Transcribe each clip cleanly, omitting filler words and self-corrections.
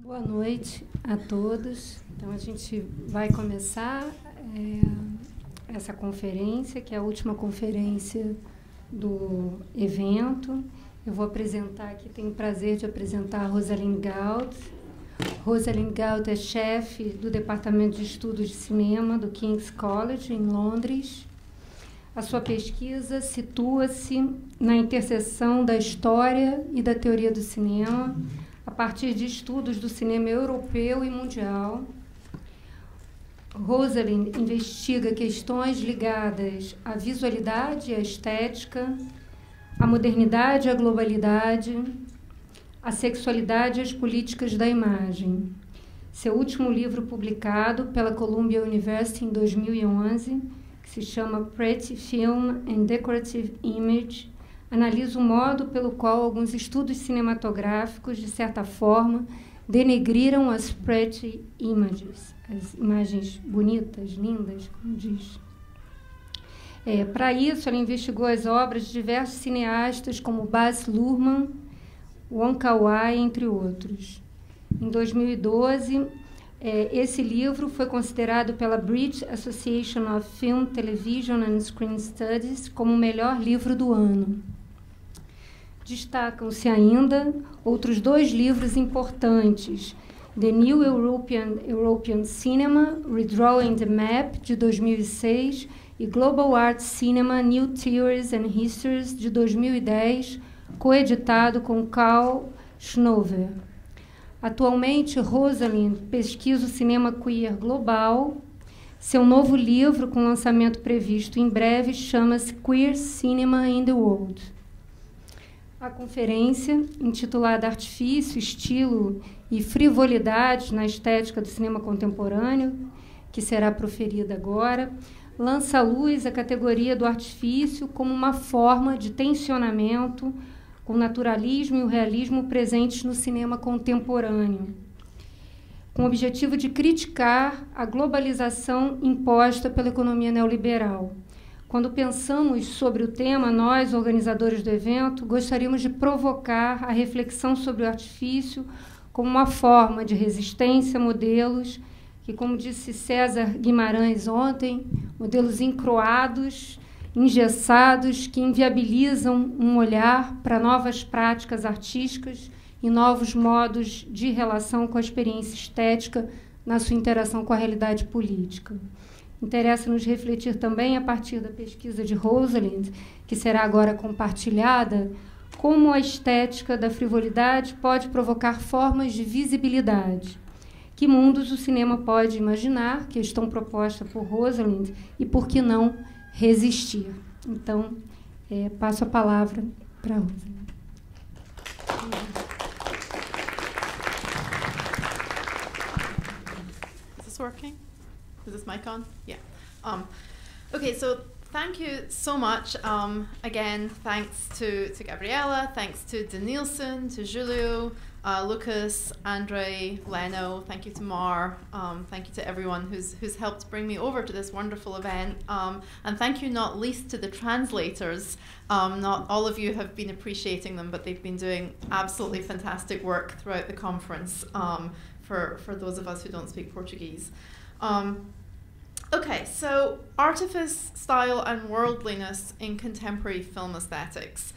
Boa noite a todos. Então, a gente vai começar essa conferência, que é a última conferência do evento. Eu vou apresentar aqui, tenho o prazer de apresentar a Rosalind Gault. Rosalind Gault é chefe do Departamento de Estudos de Cinema do King's College, em Londres. A sua pesquisa situa-se na interseção da história e da teoria do cinema, a partir de estudos do cinema europeu e mundial. Rosalind investiga questões ligadas à visualidade e à estética, à modernidade e à globalidade, à sexualidade e às políticas da imagem. Seu último livro, publicado pela Columbia University em 2011, que se chama Pretty Film and Decorative Image, analisa o modo pelo qual alguns estudos cinematográficos, de certa forma, denegriram as pretty images, as imagens bonitas, lindas, como diz. Para isso, ela investigou as obras de diversos cineastas, como Baz Luhrmann, Wong Kar-wai, entre outros. Em 2012, esse livro foi considerado pela British Association of Film, Television and Screen Studies como o melhor livro do ano. Destacam-se ainda outros dois livros importantes: The New European Cinema, Redrawing the Map, de 2006, e Global Art Cinema, New Theories and Histories, de 2010, coeditado com Carl Schnover. Atualmente, Rosalind pesquisa o cinema queer global. Seu novo livro, com lançamento previsto em breve, chama-se Queer Cinema in the World. A conferência, intitulada Artifício, Estilo e Frivolidade na Estética do Cinema Contemporâneo, que será proferida agora, lança à luz a categoria do artifício como uma forma de tensionamento com o naturalismo e o realismo presentes no cinema contemporâneo, com o objetivo de criticar a globalização imposta pela economia neoliberal. Quando pensamos sobre o tema, nós, organizadores do evento, gostaríamos de provocar a reflexão sobre o artifício como uma forma de resistência a modelos que, como disse César Guimarães ontem, modelos encroados, engessados, que inviabilizam um olhar para novas práticas artísticas e novos modos de relação com a experiência estética na sua interação com a realidade política. Interessa-nos refletir também, a partir da pesquisa de Rosalind, que será agora compartilhada, como a estética da frivolidade pode provocar formas de visibilidade. Que mundos o cinema pode imaginar, questão proposta por Rosalind, e por que não resistir. Então, passo a palavra para a Rosalind. Is this working? Is this mic on? Yeah. Okay, so thank you so much. Again, thanks to Gabriela, thanks to Denilson, to Julio, Lucas, Andre, Leno. Thank you to Mar. Thank you to everyone who's helped bring me over to this wonderful event. And thank you not least to the translators. Not all of you have been appreciating them, but they've been doing absolutely fantastic work throughout the conference for those of us who don't speak Portuguese. Okay, so artifice, style, and worldliness in contemporary film aesthetics.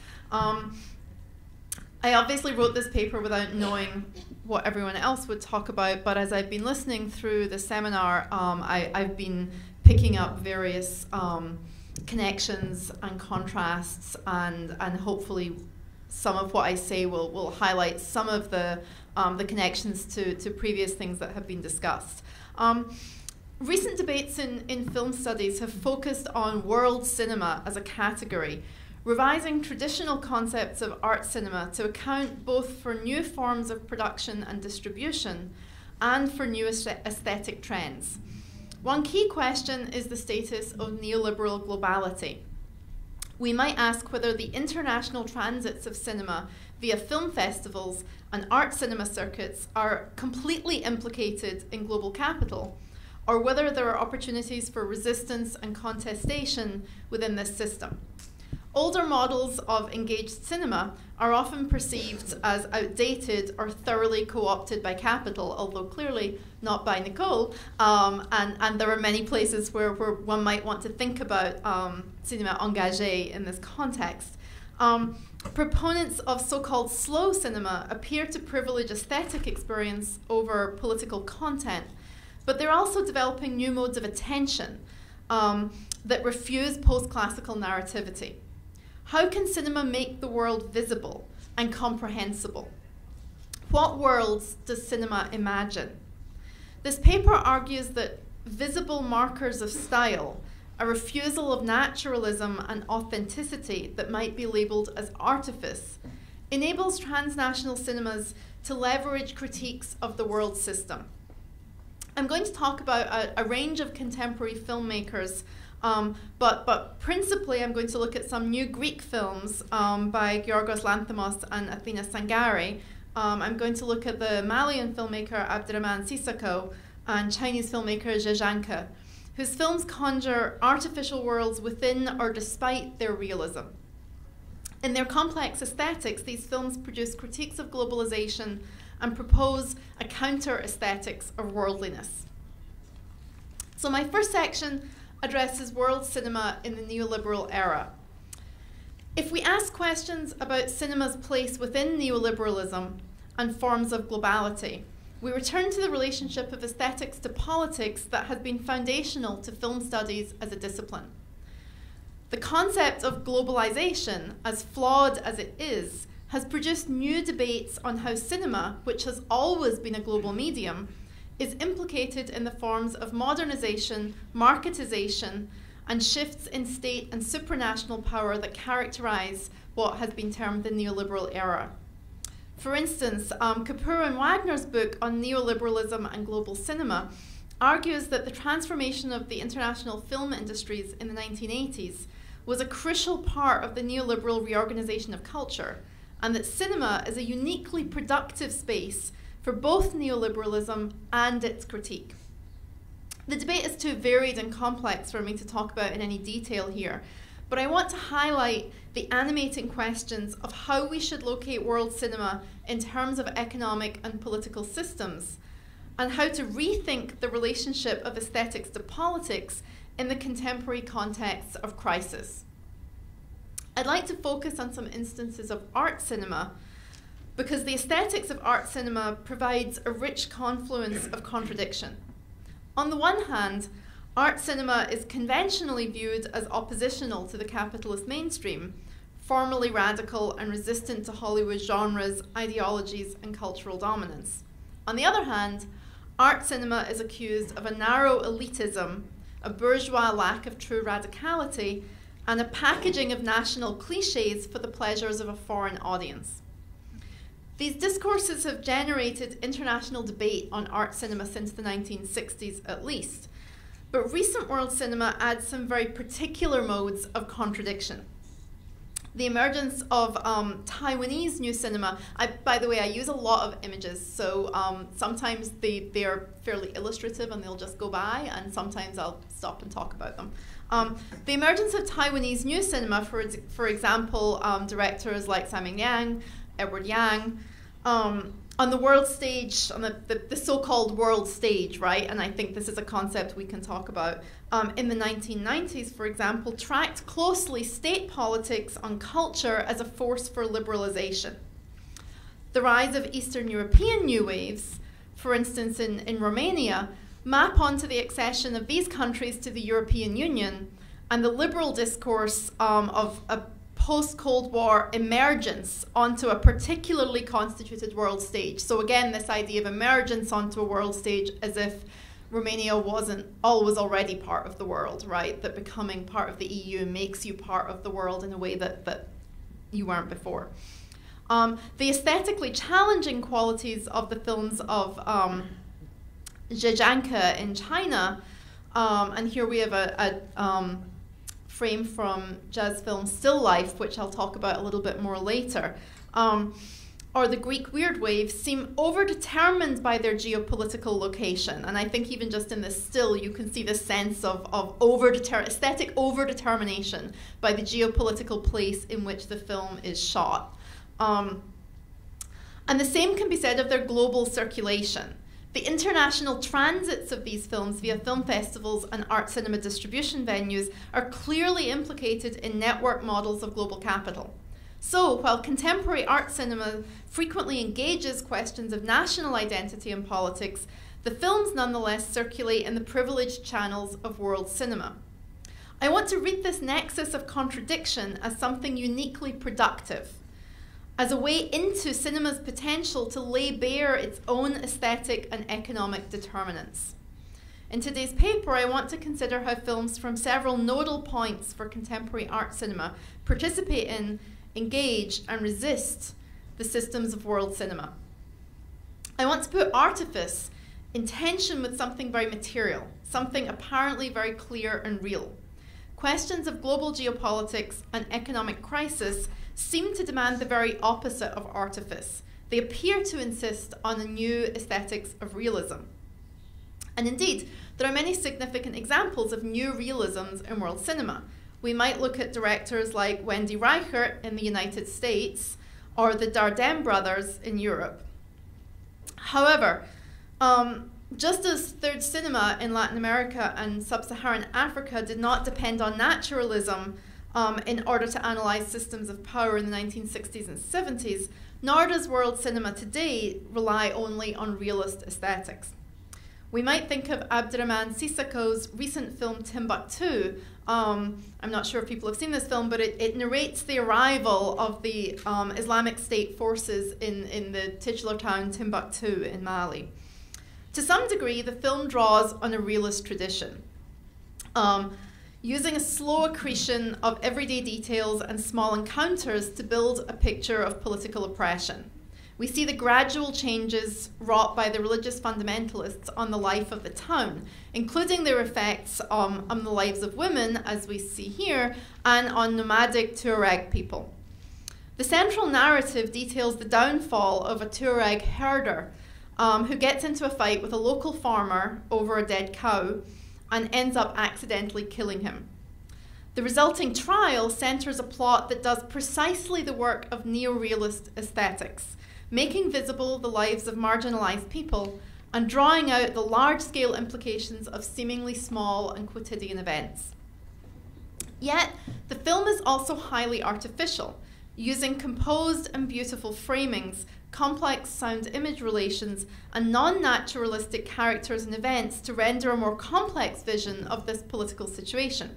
I obviously wrote this paper without knowing what everyone else would talk about, but as I've been listening through the seminar, I've been picking up various connections and contrasts, and hopefully some of what I say will highlight some of the connections to previous things that have been discussed. Recent debates in film studies have focused on world cinema as a category, revising traditional concepts of art cinema to account both for new forms of production and distribution and for new aesthetic trends. One key question is the status of neoliberal globality. We might ask whether the international transits of cinema via film festivals and art cinema circuits are completely implicated in global capital, or whether there are opportunities for resistance and contestation within this system. older models of engaged cinema are often perceived as outdated or thoroughly co-opted by capital, although clearly not by Nicole. And there are many places where one might want to think about cinéma engagé in this context. Proponents of so-called slow cinema appear to privilege aesthetic experience over political content, but they're also developing new modes of attention that refuse post-classical narrativity. How can cinema make the world visible and comprehensible? What worlds does cinema imagine? This paper argues that visible markers of style, a refusal of naturalism and authenticity that might be labelled as artifice, enables transnational cinemas to leverage critiques of the world system. I'm going to talk about a range of contemporary filmmakers, but principally I'm going to look at some new Greek films by Georgos Lanthimos and Athina Sangari. I'm going to look at the Malian filmmaker Abderrahmane Sissoko and Chinese filmmaker Zhe Zhanke, whose films conjure artificial worlds within or despite their realism. In their complex aesthetics, these films produce critiques of globalization and propose a counter-aesthetics of worldliness. So my first section addresses world cinema in the neoliberal era. If we ask questions about cinema's place within neoliberalism and forms of globality, we return to the relationship of aesthetics to politics that has been foundational to film studies as a discipline. The concept of globalization, as flawed as it is, has produced new debates on how cinema, which has always been a global medium, is implicated in the forms of modernization, marketization, and shifts in state and supranational power that characterize what has been termed the neoliberal era. For instance, Kapoor and Wagner's book on neoliberalism and global cinema argues that the transformation of the international film industries in the 1980s was a crucial part of the neoliberal reorganization of culture, and that cinema is a uniquely productive space for both neoliberalism and its critique. The debate is too varied and complex for me to talk about in any detail here, but I want to highlight the animating questions of how we should locate world cinema in terms of economic and political systems, and how to rethink the relationship of aesthetics to politics in the contemporary context of crisis. I'd like to focus on some instances of art cinema, because the aesthetics of art cinema provides a rich confluence of contradiction. On the one hand, art cinema is conventionally viewed as oppositional to the capitalist mainstream, formally radical and resistant to Hollywood genres, ideologies, and cultural dominance. On the other hand, art cinema is accused of a narrow elitism, a bourgeois lack of true radicality, and a packaging of national cliches for the pleasures of a foreign audience. These discourses have generated international debate on art cinema since the 1960s at least, but recent world cinema adds some very particular modes of contradiction. The emergence of Taiwanese new cinema, by the way, I use a lot of images, so sometimes they are fairly illustrative and they'll just go by, and sometimes I'll stop and talk about them. The emergence of Taiwanese new cinema, for example, directors like Simon Liang, Edward Yang, on the world stage, on the so-called world stage, right? And I think this is a concept we can talk about. In the 1990s, for example, tracked closely state politics on culture as a force for liberalization. The rise of Eastern European new waves, for instance in Romania, map onto the accession of these countries to the European Union and the liberal discourse of a post-Cold War emergence onto a particularly constituted world stage. So again, this idea of emergence onto a world stage as if Romania wasn't always already part of the world, right? That becoming part of the EU makes you part of the world in a way that you weren't before. The aesthetically challenging qualities of the films of Zhe Zhanke in China, and here we have a frame from Zhe's film Still Life, which I'll talk about a little bit more later, or the Greek weird wave seem overdetermined by their geopolitical location. And I think even just in this still, you can see this sense of aesthetic overdetermination by the geopolitical place in which the film is shot. And the same can be said of their global circulation. The international transits of these films via film festivals and art cinema distribution venues are clearly implicated in network models of global capital. So, while contemporary art cinema frequently engages questions of national identity and politics, the films nonetheless circulate in the privileged channels of world cinema. I want to read this nexus of contradiction as something uniquely productive, as a way into cinema's potential to lay bare its own aesthetic and economic determinants. In today's paper, I want to consider how films from several nodal points for contemporary art cinema participate in, engage, and resist the systems of world cinema. I want to put artifice in tension with something very material, something apparently very clear and real. Questions of global geopolitics and economic crisis seem to demand the very opposite of artifice. They appear to insist on a new aesthetics of realism. And indeed, there are many significant examples of new realisms in world cinema. We might look at directors like Wendy Reichert in the United States or the Dardenne brothers in Europe. However, just as third cinema in Latin America and sub-Saharan Africa did not depend on naturalism in order to analyze systems of power in the 1960s and 70s, nor does world cinema today rely only on realist aesthetics. We might think of Abderrahmane Sissako's recent film Timbuktu. I'm not sure if people have seen this film, but it narrates the arrival of the Islamic State forces in the titular town Timbuktu in Mali. To some degree, the film draws on a realist tradition, using a slow accretion of everyday details and small encounters to build a picture of political oppression. We see the gradual changes wrought by the religious fundamentalists on the life of the town, including their effects on the lives of women, as we see here, and on nomadic Tuareg people. The central narrative details the downfall of a Tuareg herder who gets into a fight with a local farmer over a dead cow and ends up accidentally killing him. The resulting trial centers a plot that does precisely the work of neo-realist aesthetics, making visible the lives of marginalized people and drawing out the large-scale implications of seemingly small and quotidian events. Yet, the film is also highly artificial, using composed and beautiful framings, complex sound-image relations, and non-naturalistic characters and events to render a more complex vision of this political situation.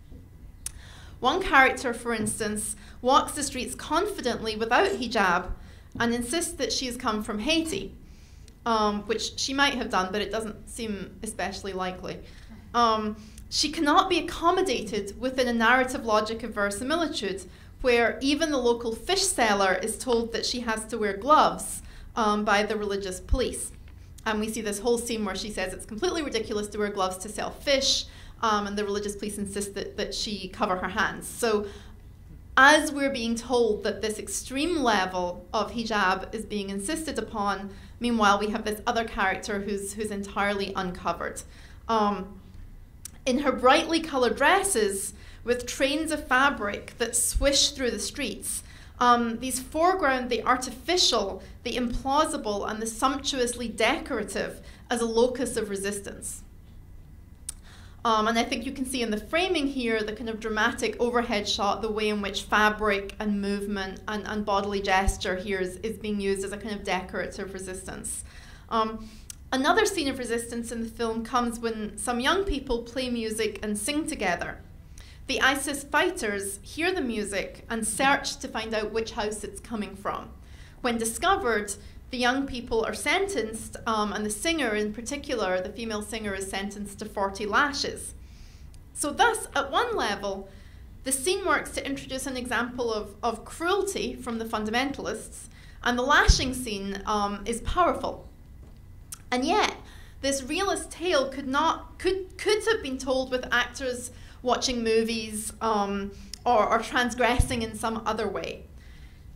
One character, for instance, walks the streets confidently without hijab and insists that she has come from Haiti, which she might have done, but it doesn't seem especially likely. She cannot be accommodated within a narrative logic of verisimilitude, where even the local fish seller is told that she has to wear gloves by the religious police. And we see this whole scene where she says it's completely ridiculous to wear gloves to sell fish, and the religious police insist that she cover her hands. So as we're being told that this extreme level of hijab is being insisted upon, meanwhile we have this other character who's entirely uncovered. In her brightly colored dresses, with trains of fabric that swish through the streets, these foreground the artificial, the implausible, and the sumptuously decorative as a locus of resistance. And I think you can see in the framing here the kind of dramatic overhead shot, the way in which fabric and movement and bodily gesture here is being used as a kind of decorative resistance. Another scene of resistance in the film comes when some young people play music and sing together. The ISIS fighters hear the music and search to find out which house it's coming from. When discovered, the young people are sentenced, and the singer in particular, the female singer, is sentenced to 40 lashes. So thus, at one level, the scene works to introduce an example of cruelty from the fundamentalists, and the lashing scene is powerful. And yet, this realist tale could have been told with actors watching movies or transgressing in some other way.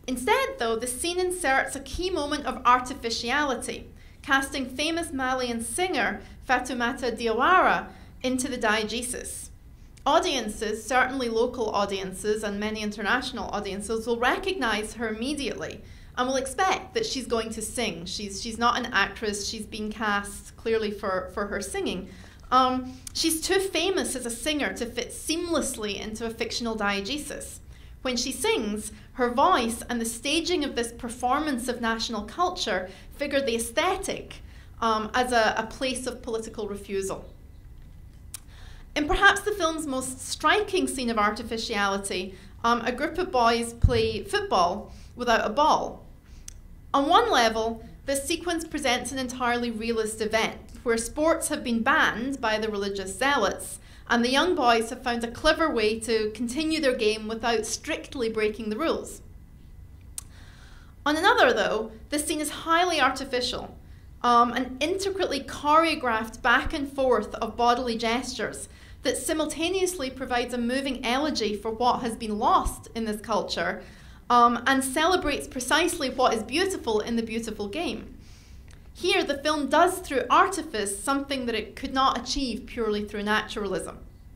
Instead, though, the scene inserts a key moment of artificiality, casting famous Malian singer Fatoumata Diawara into the diegesis. Audiences, certainly local audiences and many international audiences, will recognize her immediately and will expect that she's going to sing. She's not an actress, she's been cast clearly for her singing. She's too famous as a singer to fit seamlessly into a fictional diegesis. When she sings, her voice and the staging of this performance of national culture figure the aesthetic as a place of political refusal. In perhaps the film's most striking scene of artificiality, a group of boys play football without a ball. On one level, this sequence presents an entirely realist event, where sports have been banned by the religious zealots, and the young boys have found a clever way to continue their game without strictly breaking the rules. On another, though, this scene is highly artificial, an intricately choreographed back and forth of bodily gestures that simultaneously provides a moving elegy for what has been lost in this culture, and celebrates precisely what is beautiful in the beautiful game. Here, the film does, through artifice, something that it could not achieve purely through naturalism.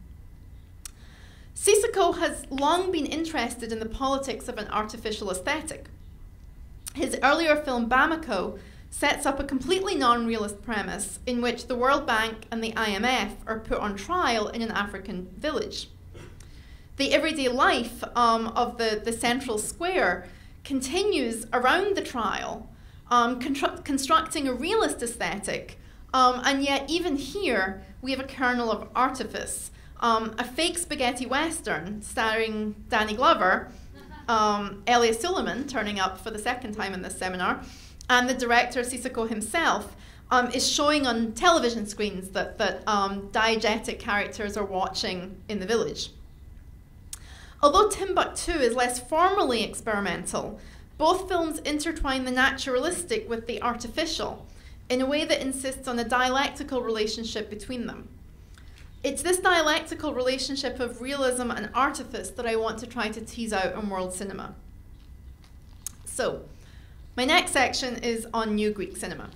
Sissoko has long been interested in the politics of an artificial aesthetic. His earlier film, Bamako, sets up a completely non-realist premise in which the World Bank and the IMF are put on trial in an African village. The everyday life of the central square continues around the trial, constructing a realist aesthetic, and yet even here we have a kernel of artifice. A fake spaghetti western starring Danny Glover, Elias Suleiman turning up for the second time in this seminar, and the director Sissoko himself is showing on television screens that diegetic characters are watching in the village. Although Timbuktu is less formally experimental, both films intertwine the naturalistic with the artificial in a way that insists on a dialectical relationship between them. It's this dialectical relationship of realism and artifice that I want to try to tease out in world cinema. So, my next section is on New Greek cinema.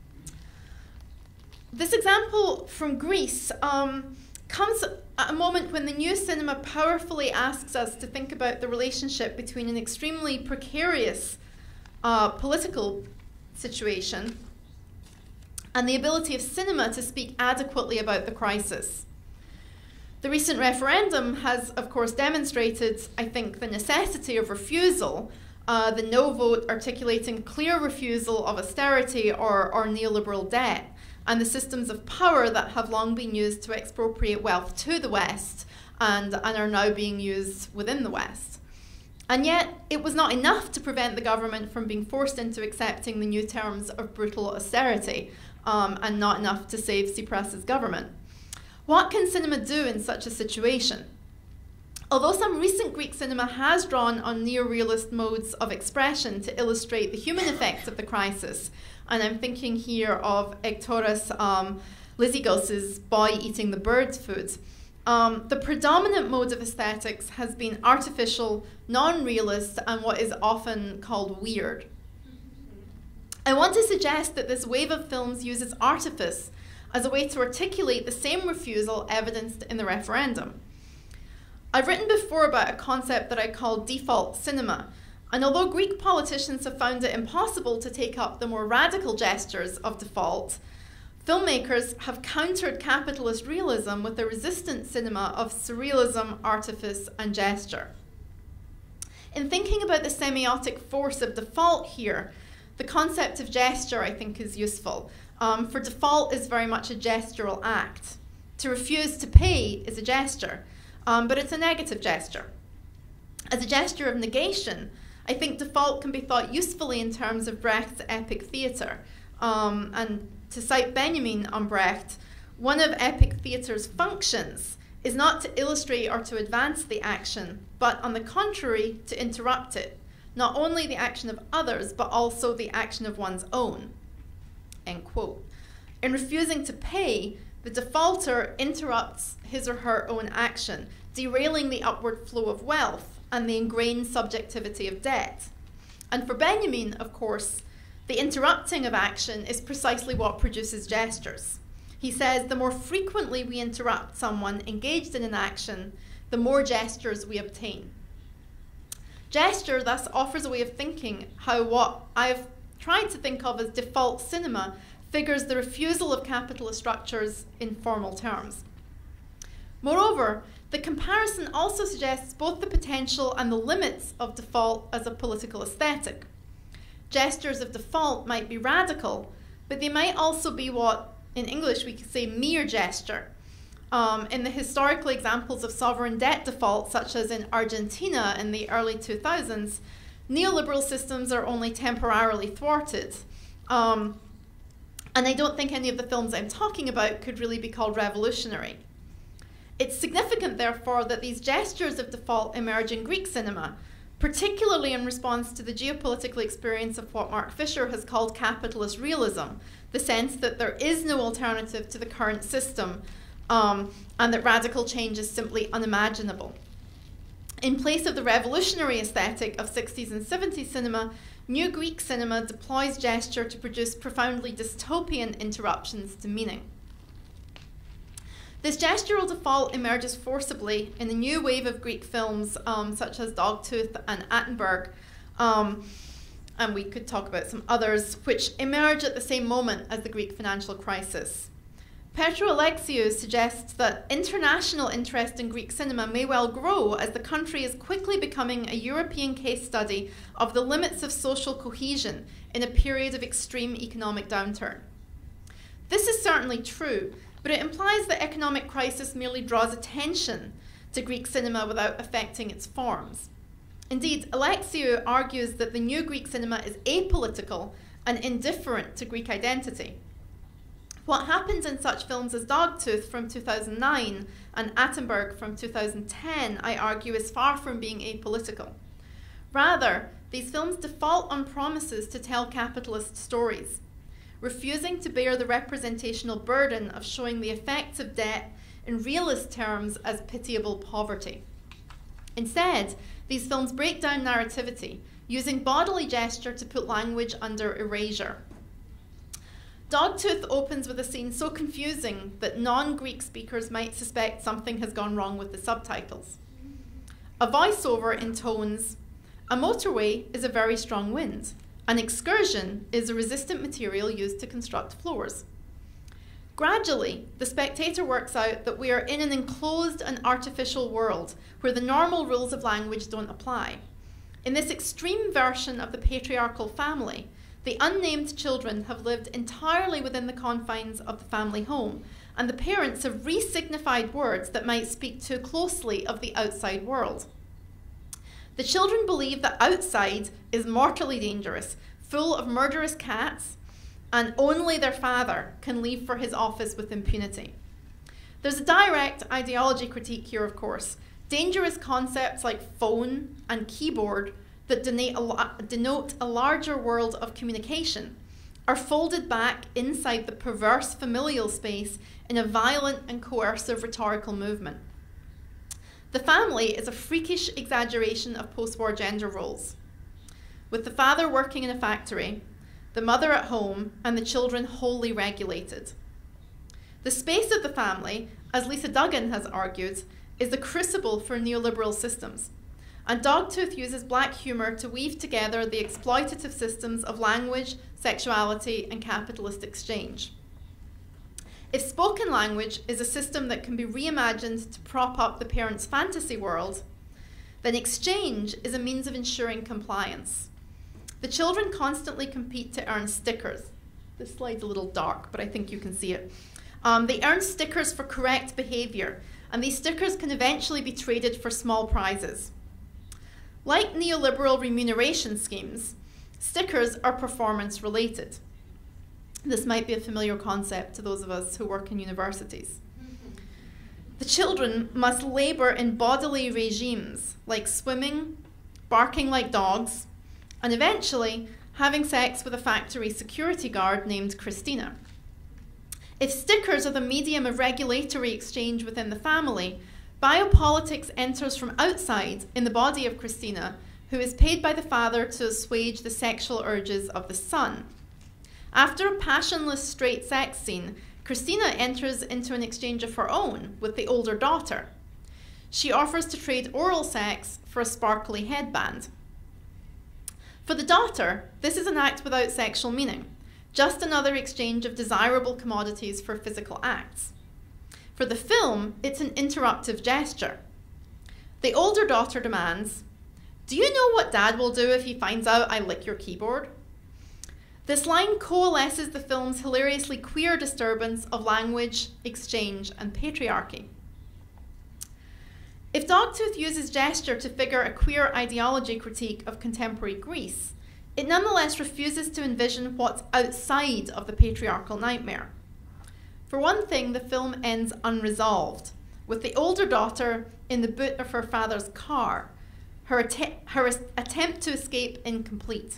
This example from Greece comes at a moment when the new cinema powerfully asks us to think about the relationship between an extremely precarious political situation and the ability of cinema to speak adequately about the crisis. The recent referendum has, of course, demonstrated, I think, the necessity of refusal, the no vote articulating clear refusal of austerity or neoliberal debt, and the systems of power that have long been used to expropriate wealth to the West and are now being used within the West. And yet, it was not enough to prevent the government from being forced into accepting the new terms of brutal austerity, and not enough to save Tsipras's government. What can cinema do in such a situation? Although some recent Greek cinema has drawn on neorealist modes of expression to illustrate the human effects of the crisis, and I'm thinking here of Ektoras Lizigos' Boy Eating the Bird's Food, the predominant mode of aesthetics has been artificial, non-realist, and what is often called weird. I want to suggest that this wave of films uses artifice as a way to articulate the same refusal evidenced in the referendum. I've written before about a concept that I call default cinema, and although Greek politicians have found it impossible to take up the more radical gestures of default, filmmakers have countered capitalist realism with a resistant cinema of surrealism, artifice, and gesture. In thinking about the semiotic force of default here, the concept of gesture, I think, is useful. For default is very much a gestural act. To refuse to pay is a gesture, but it's a negative gesture. As a gesture of negation, I think default can be thought usefully in terms of Brecht's epic theatre. And to cite Benjamin on Brecht, one of epic theatre's functions is not to illustrate or to advance the action, but on the contrary, to interrupt it. Not only the action of others, but also the action of one's own. End quote. In refusing to pay, the defaulter interrupts his or her own action, derailing the upward flow of wealth and the ingrained subjectivity of debt. And for Benjamin, of course, the interrupting of action is precisely what produces gestures. He says the more frequently we interrupt someone engaged in an action, the more gestures we obtain. Gesture thus offers a way of thinking how what I've tried to think of as default cinema figures the refusal of capitalist structures in formal terms. Moreover, the comparison also suggests both the potential and the limits of default as a political aesthetic. Gestures of default might be radical, but they might also be what, in English, we could say mere gesture. In the historical examples of sovereign debt default, such as in Argentina in the early 2000s, neoliberal systems are only temporarily thwarted. And I don't think any of the films I'm talking about could really be called revolutionary. It's significant, therefore, that these gestures of default emerge in Greek cinema, particularly in response to the geopolitical experience of what Mark Fisher has called capitalist realism, the sense that there is no alternative to the current system, and that radical change is simply unimaginable. In place of the revolutionary aesthetic of 60s and 70s cinema, New Greek cinema deploys gesture to produce profoundly dystopian interruptions to meaning. This gestural default emerges forcibly in a new wave of Greek films such as Dogtooth and Attenborough, and we could talk about some others, which emerge at the same moment as the Greek financial crisis. Petro Alexiou suggests that international interest in Greek cinema may well grow as the country is quickly becoming a European case study of the limits of social cohesion in a period of extreme economic downturn. This is certainly true, but it implies that economic crisis merely draws attention to Greek cinema without affecting its forms. Indeed, Alexiou argues that the new Greek cinema is apolitical and indifferent to Greek identity. What happens in such films as Dogtooth from 2009 and Attenborough from 2010, I argue, is far from being apolitical. Rather, these films default on promises to tell capitalist stories, refusing to bear the representational burden of showing the effects of debt in realist terms as pitiable poverty. Instead, these films break down narrativity, using bodily gesture to put language under erasure. Dogtooth opens with a scene so confusing that non-Greek speakers might suspect something has gone wrong with the subtitles. A voiceover intones, "A motorway is a very strong wind. An excursion is a resistant material used to construct floors." Gradually, the spectator works out that we are in an enclosed and artificial world where the normal rules of language don't apply. In this extreme version of the patriarchal family, the unnamed children have lived entirely within the confines of the family home, and the parents have re-signified words that might speak too closely of the outside world. The children believe that outside is mortally dangerous, full of murderous cats, and only their father can leave for his office with impunity. There's a direct ideology critique here, of course. Dangerous concepts like phone and keyboard that denote a larger world of communication are folded back inside the perverse familial space in a violent and coercive rhetorical movement. The family is a freakish exaggeration of post-war gender roles, with the father working in a factory, the mother at home, and the children wholly regulated. The space of the family, as Lisa Duggan has argued, is the crucible for neoliberal systems. And Dogtooth uses black humour to weave together the exploitative systems of language, sexuality, and capitalist exchange. If spoken language is a system that can be reimagined to prop up the parent's fantasy world, then exchange is a means of ensuring compliance. The children constantly compete to earn stickers. This slide's a little dark, but I think you can see it. They earn stickers for correct behaviour, and these stickers can eventually be traded for small prizes. Like neoliberal remuneration schemes, stickers are performance related. This might be a familiar concept to those of us who work in universities. The children must labour in bodily regimes like swimming, barking like dogs, and eventually having sex with a factory security guard named Christina. If stickers are the medium of regulatory exchange within the family, biopolitics enters from outside in the body of Christina, who is paid by the father to assuage the sexual urges of the son. After a passionless straight sex scene, Christina enters into an exchange of her own with the older daughter. She offers to trade oral sex for a sparkly headband. For the daughter, this is an act without sexual meaning, just another exchange of desirable commodities for physical acts. For the film, it's an interruptive gesture. The older daughter demands, "Do you know what Dad will do if he finds out I lick your keyboard?" This line coalesces the film's hilariously queer disturbance of language, exchange, and patriarchy. If Dogtooth uses gesture to figure a queer ideology critique of contemporary Greece, it nonetheless refuses to envision what's outside of the patriarchal nightmare. For one thing, the film ends unresolved, with the older daughter in the boot of her father's car, her attempt to escape incomplete.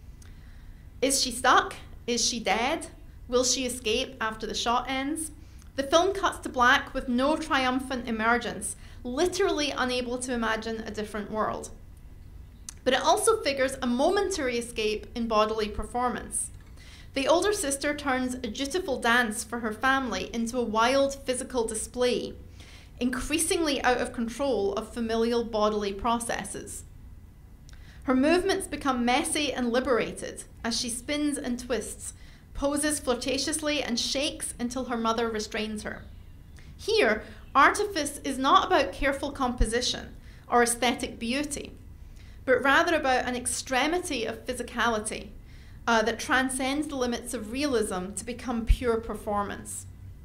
Is she stuck? Is she dead? Will she escape after the shot ends? The film cuts to black with no triumphant emergence, literally unable to imagine a different world. But it also figures a momentary escape in bodily performance. The older sister turns a dutiful dance for her family into a wild physical display, increasingly out of control of familial bodily processes. Her movements become messy and liberated as she spins and twists, poses flirtatiously, and shakes until her mother restrains her. Here, artifice is not about careful composition or aesthetic beauty, but rather about an extremity of physicality that transcends the limits of realism to become pure performance.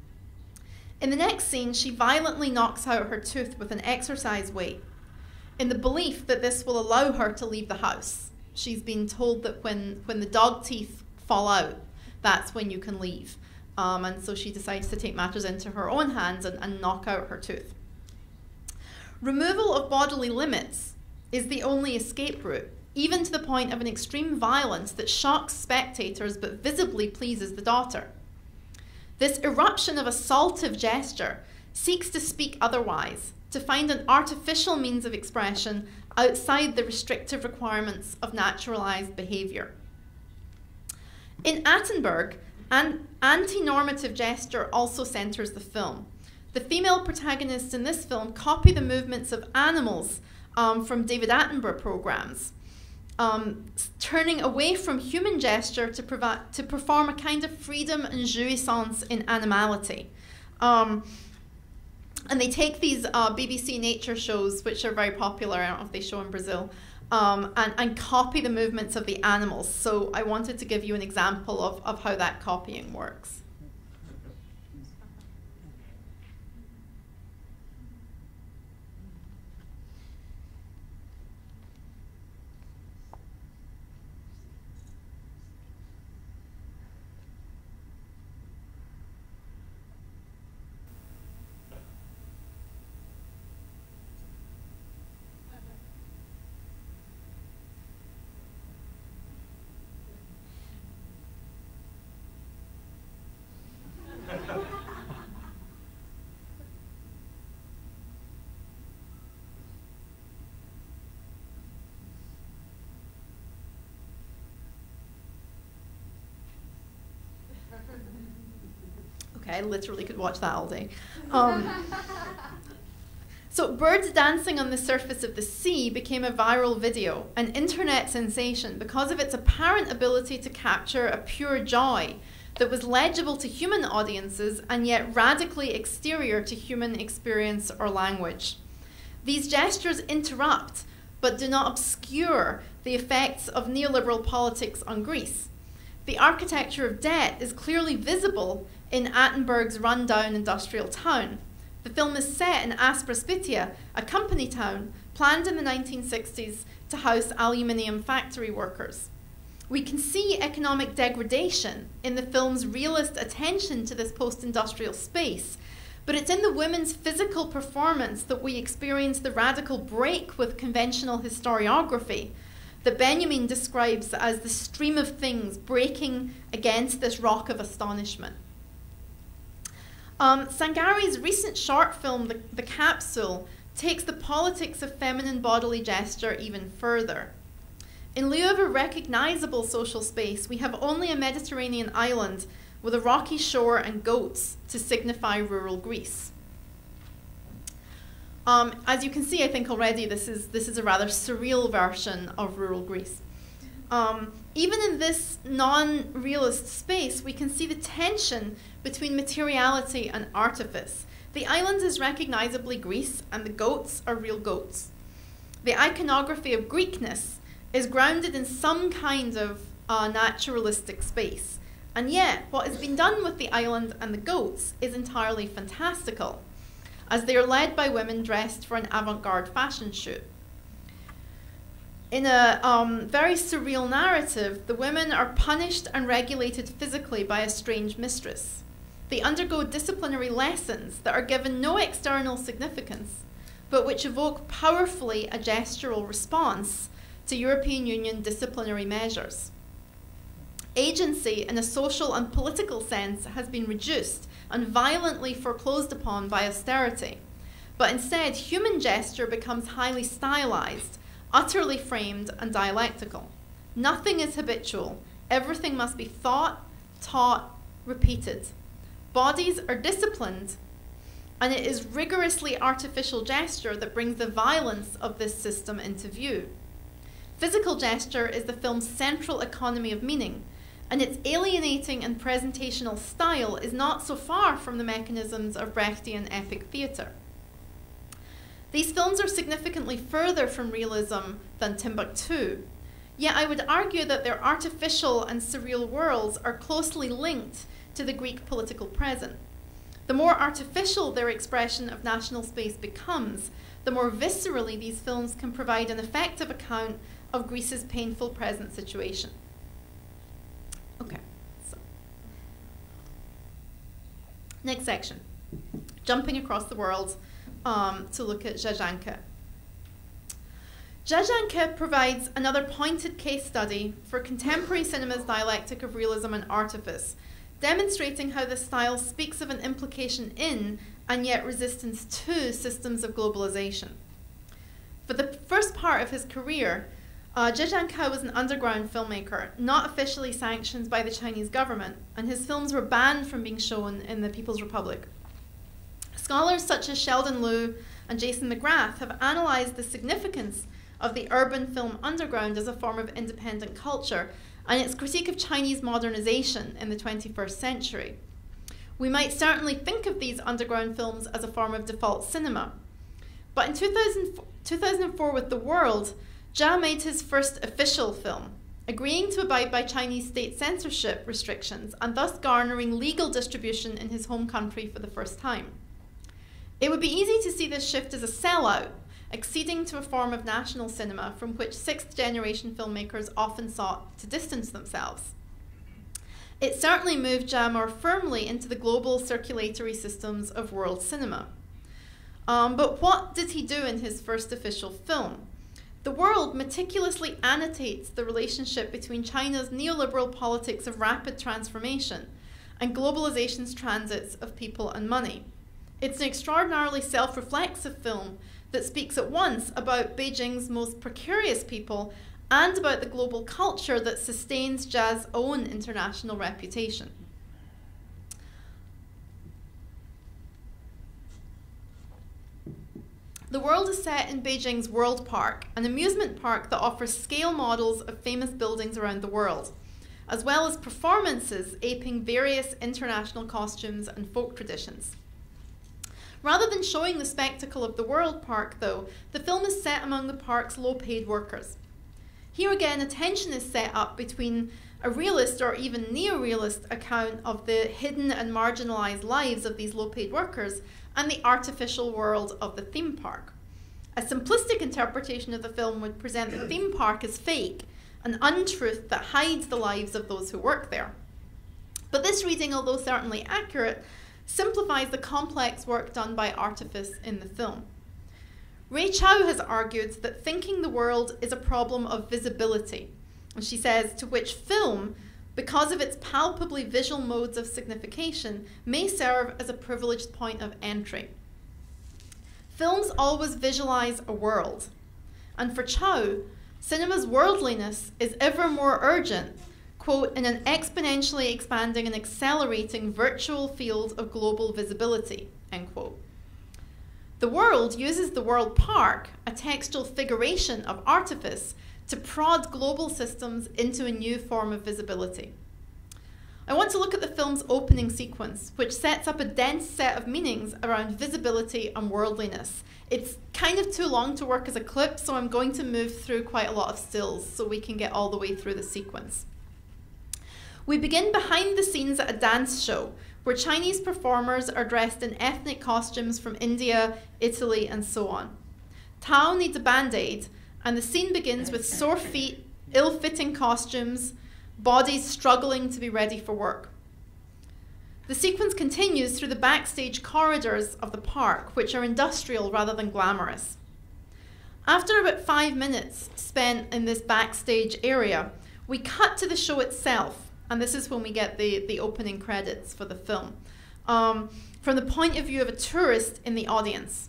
In the next scene, she violently knocks out her tooth with an exercise weight, in the belief that this will allow her to leave the house. She's been told that when the dog teeth fall out, that's when you can leave. And so she decides to take matters into her own hands and knock out her tooth. Removal of bodily limits is the only escape route, even to the point of an extreme violence that shocks spectators but visibly pleases the daughter. This eruption of assaultive gesture seeks to speak otherwise, to find an artificial means of expression outside the restrictive requirements of naturalized behavior. In Attenberg, an anti-normative gesture also centers the film. The female protagonists in this film copy the movements of animals from David Attenborough programs, turning away from human gesture to perform a kind of freedom and jouissance in animality. And they take these BBC nature shows, which are very popular, I don't know if they show in Brazil, and copy the movements of the animals. So I wanted to give you an example of how that copying works. Okay, I literally could watch that all day. So birds dancing on the surface of the sea became a viral video, an internet sensation, because of its apparent ability to capture a pure joy that was legible to human audiences and yet radically exterior to human experience or language. These gestures interrupt, but do not obscure, the effects of neoliberal politics on Greece. The architecture of debt is clearly visible in Attenberg's rundown industrial town. The film is set in Asprospitia, a company town planned in the 1960s to house aluminium factory workers. We can see economic degradation in the film's realist attention to this post-industrial space, but it's in the women's physical performance that we experience the radical break with conventional historiography that Benjamin describes as the stream of things breaking against this rock of astonishment. Sangari's recent short film, The Capsule, takes the politics of feminine bodily gesture even further. In lieu of a recognizable social space, we have only a Mediterranean island with a rocky shore and goats to signify rural Greece. As you can see, I think already this is a rather surreal version of rural Greece. Even in this non-realist space, we can see the tension between materiality and artifice. The island is recognizably Greece, and the goats are real goats. The iconography of Greekness is grounded in some kind of naturalistic space. And yet, what has been done with the island and the goats is entirely fantastical, as they are led by women dressed for an avant-garde fashion shoot. In a very surreal narrative, the women are punished and regulated physically by a strange mistress. They undergo disciplinary lessons that are given no external significance, but which evoke powerfully a gestural response to European Union disciplinary measures. Agency in a social and political sense has been reduced and violently foreclosed upon by austerity, but instead human gesture becomes highly stylized, utterly framed and dialectical. Nothing is habitual. Everything must be thought, taught, repeated. Bodies are disciplined, and it is rigorously artificial gesture that brings the violence of this system into view. Physical gesture is the film's central economy of meaning, and its alienating and presentational style is not so far from the mechanisms of Brechtian epic theatre. These films are significantly further from realism than Timbuktu, yet I would argue that their artificial and surreal worlds are closely linked to the Greek political present. The more artificial their expression of national space becomes, the more viscerally these films can provide an effective account of Greece's painful present situation. Okay, so next section, jumping across the world to look at Jajanka. Jajanka provides another pointed case study for contemporary cinema's dialectic of realism and artifice, demonstrating how this style speaks of an implication in and yet resistance to systems of globalization. For the first part of his career, Jajanka was an underground filmmaker, not officially sanctioned by the Chinese government, and his films were banned from being shown in the People's Republic. Scholars such as Sheldon Liu and Jason McGrath have analysed the significance of the urban film underground as a form of independent culture and its critique of Chinese modernization in the 21st century. We might certainly think of these underground films as a form of default cinema. But in 2004 with The World, Jia made his first official film, agreeing to abide by Chinese state censorship restrictions and thus garnering legal distribution in his home country for the first time. It would be easy to see this shift as a sellout, acceding to a form of national cinema from which sixth-generation filmmakers often sought to distance themselves. It certainly moved Jia more firmly into the global circulatory systems of world cinema. But what did he do in his first official film? The World meticulously annotates the relationship between China's neoliberal politics of rapid transformation and globalization's transits of people and money. It's an extraordinarily self-reflexive film that speaks at once about Beijing's most precarious people and about the global culture that sustains Jia's own international reputation. The World is set in Beijing's World Park, an amusement park that offers scale models of famous buildings around the world, as well as performances aping various international costumes and folk traditions. Rather than showing the spectacle of the World Park, though, the film is set among the park's low-paid workers. Here again, a tension is set up between a realist or even neo-realist account of the hidden and marginalized lives of these low-paid workers and the artificial world of the theme park. A simplistic interpretation of the film would present the theme park as fake, an untruth that hides the lives of those who work there. But this reading, although certainly accurate, simplifies the complex work done by artifice in the film. Ray Chow has argued that thinking the world is a problem of visibility, and she says, to which film, because of its palpably visual modes of signification, may serve as a privileged point of entry. Films always visualize a world. And for Chow, cinema's worldliness is ever more urgent, quote, in an exponentially expanding and accelerating virtual field of global visibility, end quote. The world uses the world park, a textual figuration of artifice, to prod global systems into a new form of visibility. I want to look at the film's opening sequence, which sets up a dense set of meanings around visibility and worldliness. It's kind of too long to work as a clip, so I'm going to move through quite a lot of stills so we can get all the way through the sequence. We begin behind the scenes at a dance show, where Chinese performers are dressed in ethnic costumes from India, Italy, and so on. Tao needs a band-aid, and the scene begins with sore feet, ill-fitting costumes, bodies struggling to be ready for work. The sequence continues through the backstage corridors of the park, which are industrial rather than glamorous. After about 5 minutes spent in this backstage area, we cut to the show itself, and this is when we get the opening credits for the film, from the point of view of a tourist in the audience.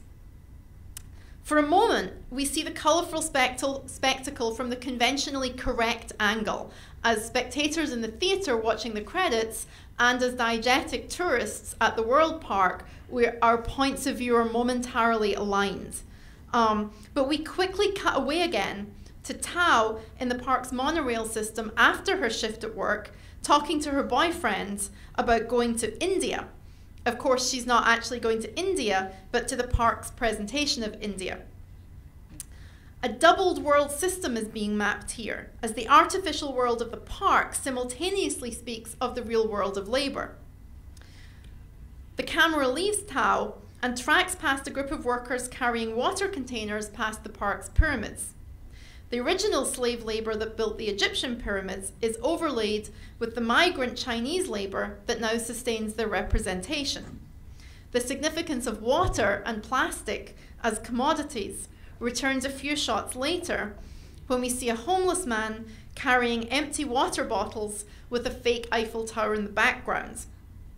For a moment, we see the colourful spectacle from the conventionally correct angle, as spectators in the theatre watching the credits and as diegetic tourists at the World Park, where our points of view are momentarily aligned. But we quickly cut away again to Tao in the park's monorail system after her shift at work, talking to her boyfriend about going to India. Of course, she's not actually going to India, but to the park's presentation of India. A doubled world system is being mapped here, as the artificial world of the park simultaneously speaks of the real world of labour. The camera leaves Tao and tracks past a group of workers carrying water containers past the park's pyramids. The original slave labour that built the Egyptian pyramids is overlaid with the migrant Chinese labour that now sustains their representation. The significance of water and plastic as commodities returns a few shots later when we see a homeless man carrying empty water bottles with a fake Eiffel Tower in the background.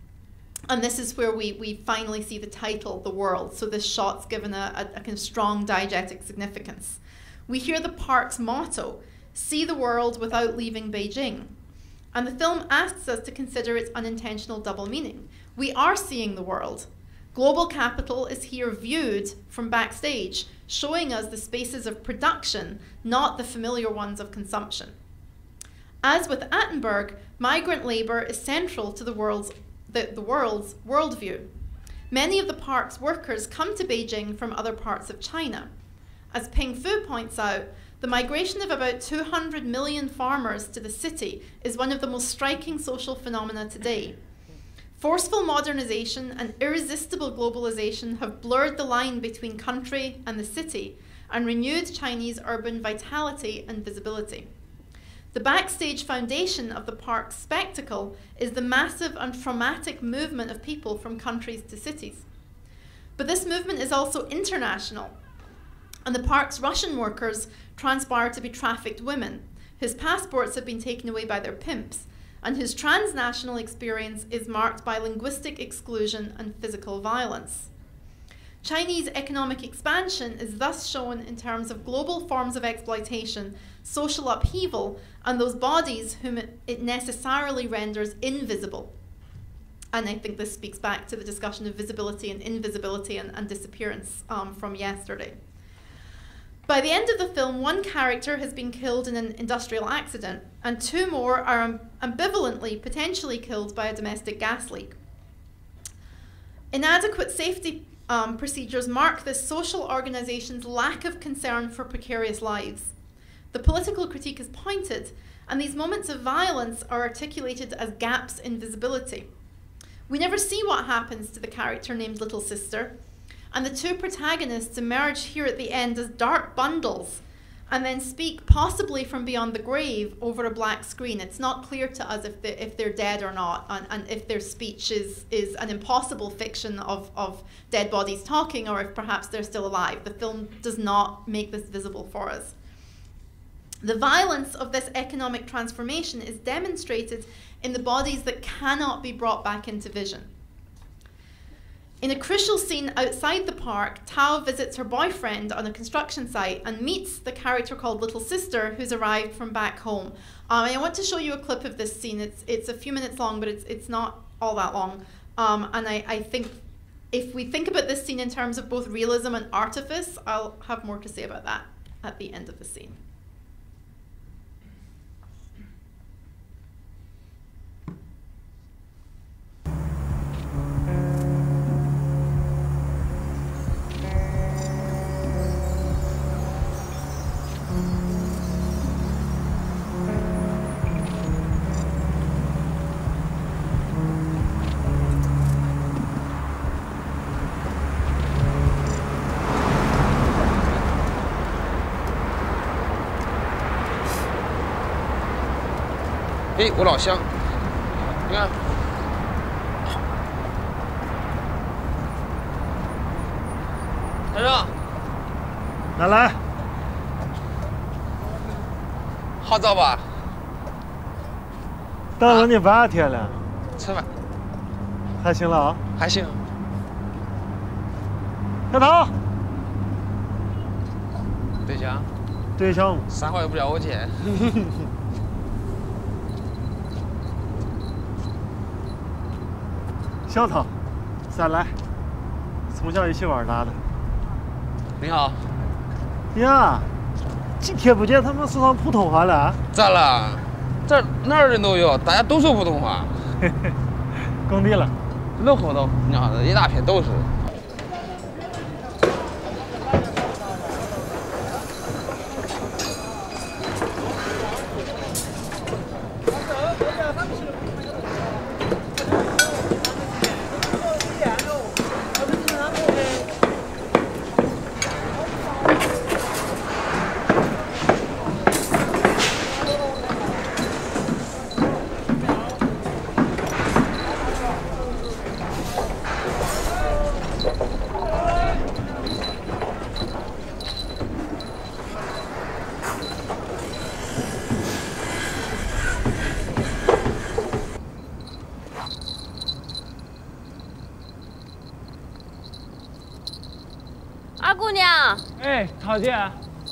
And this is where we finally see the title, The World. So this shot's given a kind of strong diegetic significance. We hear the park's motto, see the world without leaving Beijing. And the film asks us to consider its unintentional double meaning. We are seeing the world. Global capital is here viewed from backstage, showing us the spaces of production, not the familiar ones of consumption. As with Attenberg, migrant labour is central to the world's worldview. Many of the park's workers come to Beijing from other parts of China. As Ping Fu points out, the migration of about 200 million farmers to the city is one of the most striking social phenomena today. Forceful modernization and irresistible globalization have blurred the line between country and the city and renewed Chinese urban vitality and visibility. The backstage foundation of the park's spectacle is the massive and traumatic movement of people from countries to cities. But this movement is also international, and the park's Russian workers transpire to be trafficked women, whose passports have been taken away by their pimps, and whose transnational experience is marked by linguistic exclusion and physical violence. Chinese economic expansion is thus shown in terms of global forms of exploitation, social upheaval, and those bodies whom it necessarily renders invisible. And I think this speaks back to the discussion of visibility and invisibility and disappearance from yesterday. By the end of the film, one character has been killed in an industrial accident, and 2 more are ambivalently potentially killed by a domestic gas leak. Inadequate safety procedures mark this social organisation's lack of concern for precarious lives. The political critique is pointed, and these moments of violence are articulated as gaps in visibility. We never see what happens to the character named Little Sister, and the 2 protagonists emerge here at the end as dark bundles and then speak possibly from beyond the grave over a black screen. It's not clear to us if they're dead or not, and if their speech is an impossible fiction of dead bodies talking, or if perhaps they're still alive. The film does not make this visible for us. The violence of this economic transformation is demonstrated in the bodies that cannot be brought back into vision. In a crucial scene outside the park, Tao visits her boyfriend on a construction site and meets the character called Little Sister, who's arrived from back home. And I want to show you a clip of this scene. It's a few minutes long, but it's not all that long. And I think if we think about this scene in terms of both realism and artifice, I'll have more to say about that at the end of the scene. 哎，我老乡，你看，大哥， 来， 好找吧？ 等了你半天了， 吃饭还行了啊？ 还行。 小涛， 对象 ，3 号也不了我钱。 小涛，咱来，从小一起玩大的。 你好。 呀，几天不见，他们说上普通话了？ 咋了？这哪儿人都有，大家都说普通话。 嘿嘿，工地了。 弄活动，你看这一大片都是。 二姑娘， 哎，桃姐，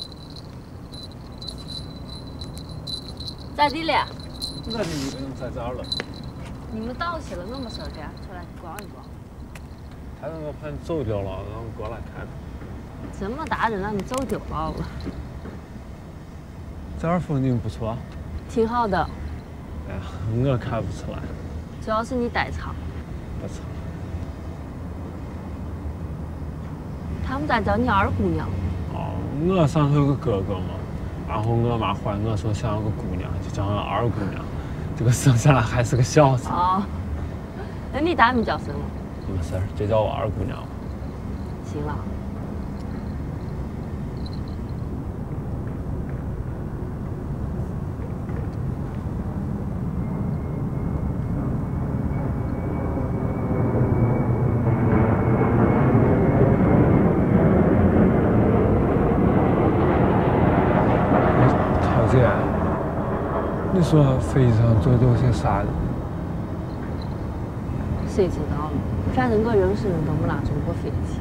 咋地了？ 我就一个人在这儿了。 你们到齐了，我没事的，出来逛一逛。 他让我怕你走丢了，让我过来看看。 这么大人让你走丢了？ 这儿风景不错。 挺好的。 哎呀，我看不出来。 主要是你带长。 不错。 他们在叫你二姑娘。 哦，我上头有个哥哥嘛，然后我妈怀我说想要个姑娘，就叫我二姑娘。这个生下来还是个小子。 哦，那你大名叫什么？ 没事儿，就叫我二姑娘。 行了。 桃姐，你说飞机上坐的有些啥人？ 谁知道呢？反正我认识人都没拉坐过飞机。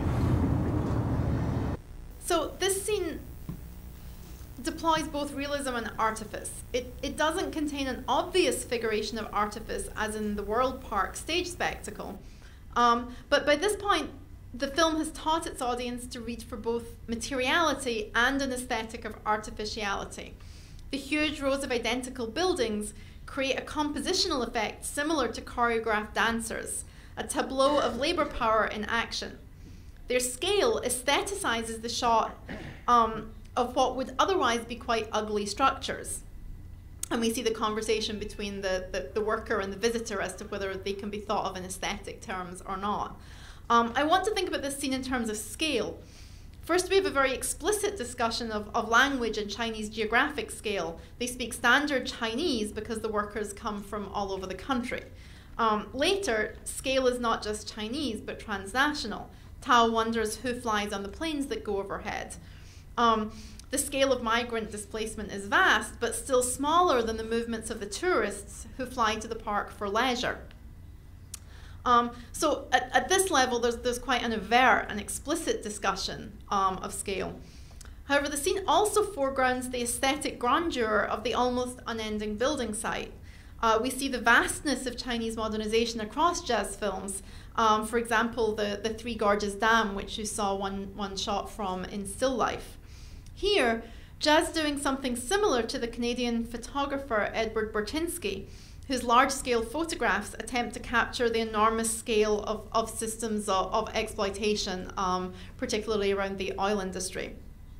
So this scene deploys both realism and artifice. It doesn't contain an obvious figuration of artifice as in the World Park stage spectacle. But by this point, the film has taught its audience to reach for both materiality and an aesthetic of artificiality. The huge rows of identical buildings create a compositional effect similar to choreographed dancers, a tableau of labor power in action. Their scale aestheticizes the shot of what would otherwise be quite ugly structures. And we see the conversation between the worker and the visitor as to whether they can be thought of in aesthetic terms or not. I want to think about this scene in terms of scale. First, we have a very explicit discussion of language and Chinese geographic scale. They speak standard Chinese because the workers come from all over the country. Later, scale is not just Chinese, but transnational. Tao wonders who flies on the planes that go overhead. The scale of migrant displacement is vast, but still smaller than the movements of the tourists who fly to the park for leisure. So at this level, there's quite an overt and explicit discussion of scale. However, the scene also foregrounds the aesthetic grandeur of the almost unending building site. We see the vastness of Chinese modernization across Jia's films. For example, the Three Gorges Dam, which you saw one shot from in Still Life. Here, Jia's doing something similar to the Canadian photographer Edward Burtynsky, whose large-scale photographs attempt to capture the enormous scale of systems of exploitation, particularly around the oil industry.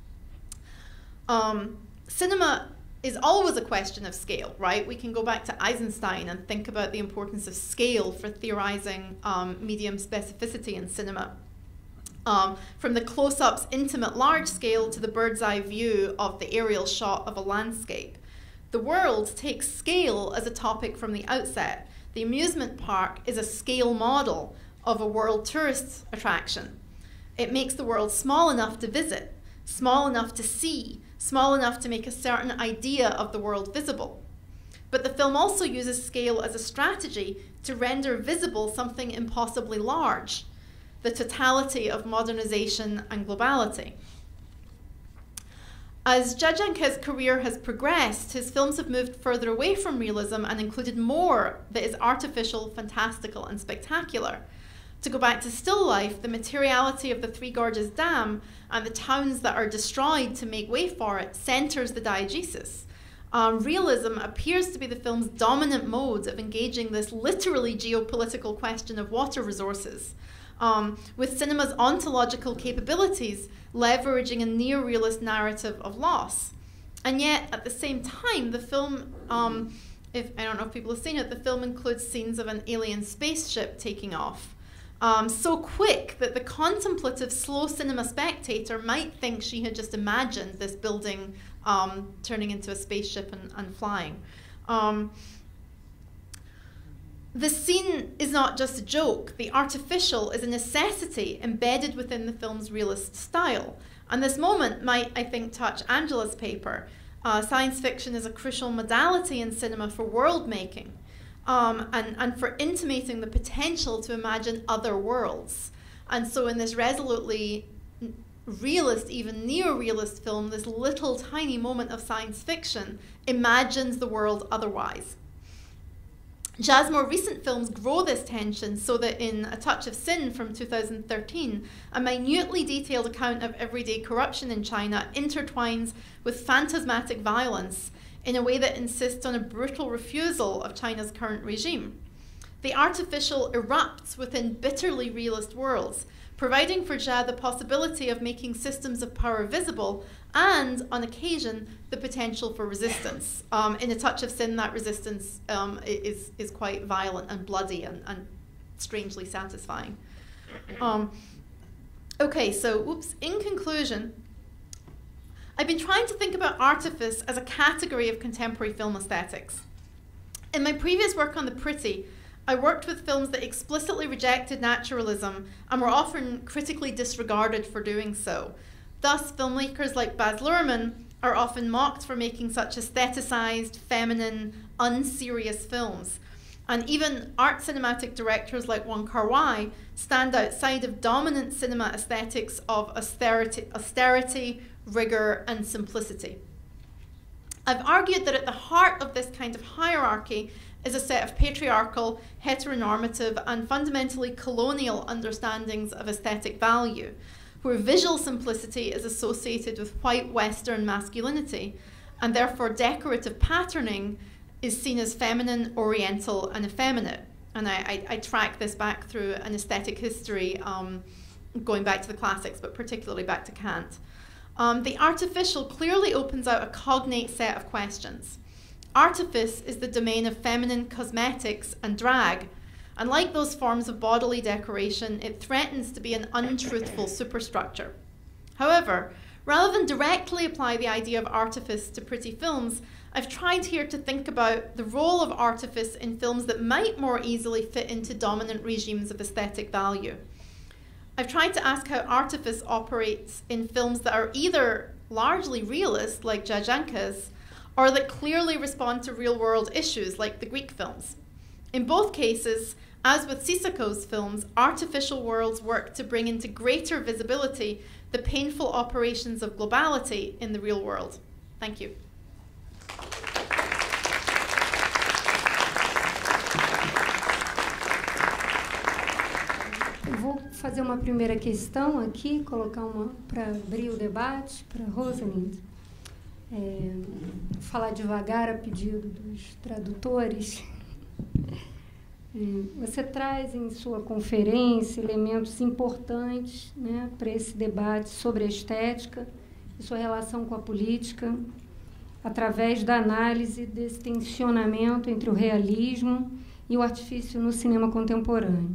Cinema is always a question of scale, right? We can go back to Eisenstein and think about the importance of scale for theorizing medium specificity in cinema. From the close-up's intimate large scale to the bird's eye view of the aerial shot of a landscape. The world takes scale as a topic from the outset. The amusement park is a scale model of a world tourist attraction. It makes the world small enough to visit, small enough to see, small enough to make a certain idea of the world visible. But the film also uses scale as a strategy to render visible something impossibly large, the totality of modernization and globality. As Jia Zhangke's career has progressed, his films have moved further away from realism and included more that is artificial, fantastical, and spectacular. To go back to Still Life, the materiality of the Three Gorges Dam and the towns that are destroyed to make way for it centers the diegesis. Realism appears to be the film's dominant mode of engaging this literally geopolitical question of water resources, with cinema's ontological capabilities leveraging a near-realist narrative of loss. And yet, at the same time, the film, I don't know if people have seen it, the film includes scenes of an alien spaceship taking off. So quick that the contemplative, slow cinema spectator might think she had just imagined this building turning into a spaceship and flying. The scene is not just a joke. The artificial is a necessity embedded within the film's realist style. And this moment might, I think, touch Angela's paper. Science fiction is a crucial modality in cinema for world making. And for intimating the potential to imagine other worlds. And so in this resolutely realist, even neo-realist film, this little tiny moment of science fiction imagines the world otherwise. Jia's more recent films grow this tension so that in A Touch of Sin from 2013, a minutely detailed account of everyday corruption in China intertwines with phantasmatic violence in a way that insists on a brutal refusal of China's current regime. The artificial erupts within bitterly realist worlds, providing for Jia the possibility of making systems of power visible and, on occasion, the potential for resistance. In A Touch of Sin, that resistance is quite violent and bloody and strangely satisfying. Okay, so, in conclusion, I've been trying to think about artifice as a category of contemporary film aesthetics. In my previous work on the pretty, I worked with films that explicitly rejected naturalism and were often critically disregarded for doing so. Thus, filmmakers like Baz Luhrmann are often mocked for making such aestheticized, feminine, unserious films. And even art cinematic directors like Wong Kar-wai stand outside of dominant cinema aesthetics of austerity, rigor, and simplicity. I've argued that at the heart of this kind of hierarchy is a set of patriarchal, heteronormative, and fundamentally colonial understandings of aesthetic value, where visual simplicity is associated with white Western masculinity, and therefore decorative patterning is seen as feminine, oriental, and effeminate. And I track this back through an aesthetic history, going back to the classics, but particularly back to Kant. The artificial clearly opens out a cognate set of questions. Artifice is the domain of feminine cosmetics and drag, and like those forms of bodily decoration, it threatens to be an untruthful superstructure. However, rather than directly apply the idea of artifice to pretty films, I've tried here to think about the role of artifice in films that might more easily fit into dominant regimes of aesthetic value. I've tried to ask how artifice operates in films that are either largely realist, like Jia Zhangke's, or that clearly respond to real-world issues, like the Greek films. In both cases, As with Sissako's films, artificial worlds work to bring into greater visibility the painful operations of globality in the real world. Thank you. Eu vou fazer uma primeira questão aqui, colocar uma para abrir o debate, para Rosalind. Falar devagar a pedido dos tradutores. Você traz em sua conferência elementos importantes, né, para esse debate sobre a estética e sua relação com a política, através da análise desse tensionamento entre o realismo e o artifício no cinema contemporâneo.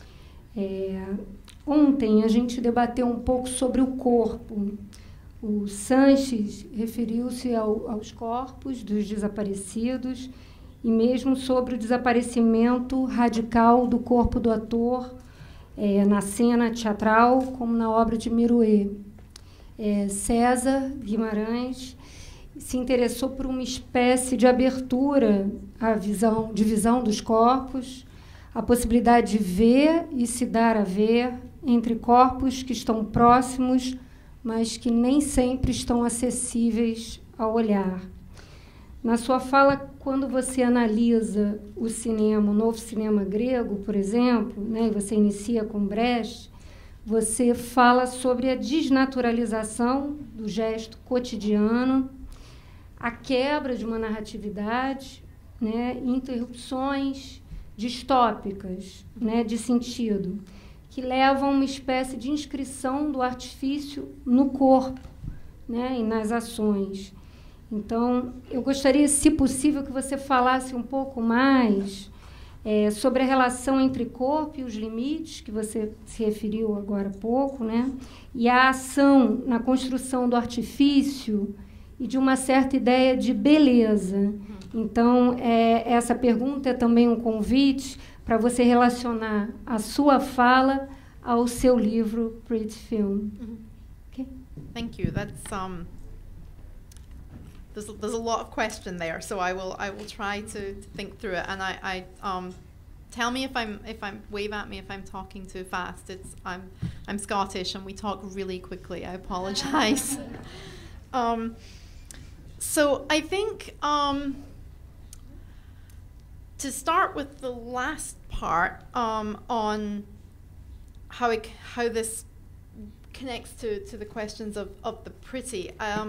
Ontem a gente debateu um pouco sobre o corpo. O Sanches referiu-se aos corpos dos desaparecidos e mesmo sobre o desaparecimento radical do corpo do ator na cena teatral, como na obra de Mirouet. César Guimarães se interessou por uma espécie de abertura à visão dos corpos, a possibilidade de ver e se dar a ver entre corpos que estão próximos, mas que nem sempre estão acessíveis ao olhar. Na sua fala, quando você analisa o cinema, o novo cinema grego, por exemplo, né, e você inicia com Brecht, você fala sobre a desnaturalização do gesto cotidiano, a quebra de uma narratividade, né, interrupções distópicas, né, de sentido, que levam a uma espécie de inscrição do artifício no corpo, né, e nas ações. Então, eu gostaria, se possível, que você falasse um pouco mais sobre a relação entre corpo e os limites, que você se referiu agora há pouco, né, e a ação na construção do artifício e de uma certa ideia de beleza. Então, essa pergunta é também um convite para você relacionar a sua fala ao seu livro Pretty Film. Okay? Thank you. That's there's a lot of question there, so I will try to think through it. And I tell me if I'm wave at me if I'm talking too fast. I'm Scottish and we talk really quickly. I apologize. So I think to start with the last part on how this connects to the questions of the pretty.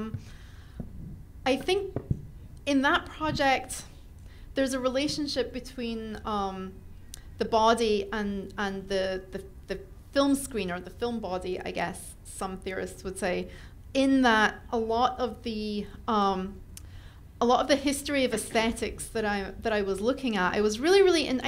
I think in that project there's a relationship between the body and the film screen, or the film body, I guess some theorists would say, in that a lot of the history of aesthetics that I was looking at, I was really I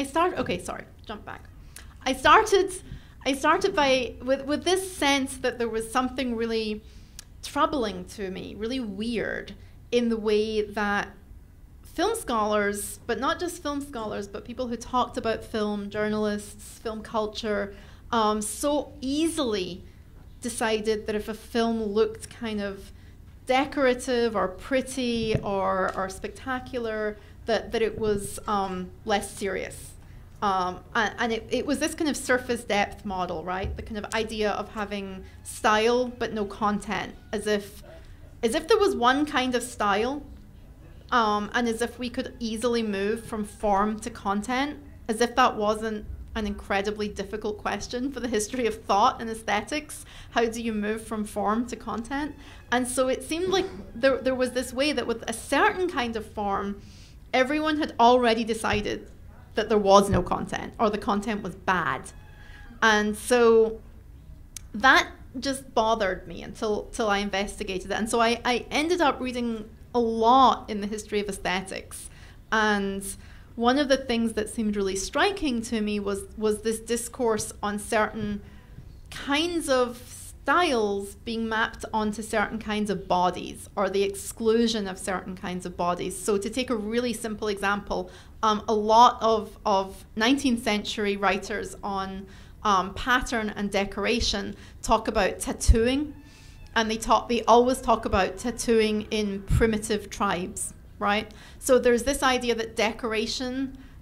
started by with this sense that there was something really troubling to me, really weird, in the way that film scholars, but not just film scholars, but people who talked about film, journalists, film culture, so easily decided that if a film looked kind of decorative or pretty or spectacular, that it was less serious. And it was this kind of surface depth model, right? The kind of idea of having style but no content, as if there was one kind of style, and as if we could easily move from form to content, as if that wasn't an incredibly difficult question for the history of thought and aesthetics. How do you move from form to content? And so it seemed like there was this way that with a certain kind of form, everyone had already decided that there was no content, or the content was bad. And so that just bothered me until I investigated it. And so I ended up reading a lot in the history of aesthetics. And one of the things that seemed really striking to me was this discourse on certain kinds of styles being mapped onto certain kinds of bodies, or the exclusion of certain kinds of bodies. So to take a really simple example, a lot of 19th century writers on pattern and decoration talk about tattooing, and they always talk about tattooing in primitive tribes, right? So there's this idea that decoration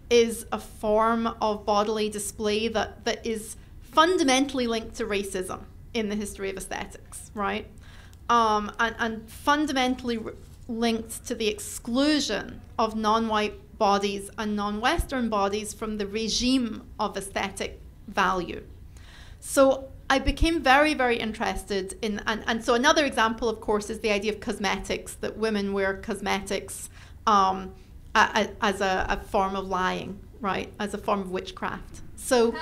is a form of bodily display that is fundamentally linked to racism in the history of aesthetics, right? And fundamentally linked to the exclusion of non-white bodies and non-Western bodies from the regime of aesthetic value. So I became very, very interested in, and so another example, of course, is the idea of cosmetics, that women wear cosmetics as a form of lying, right, as a form of witchcraft. So,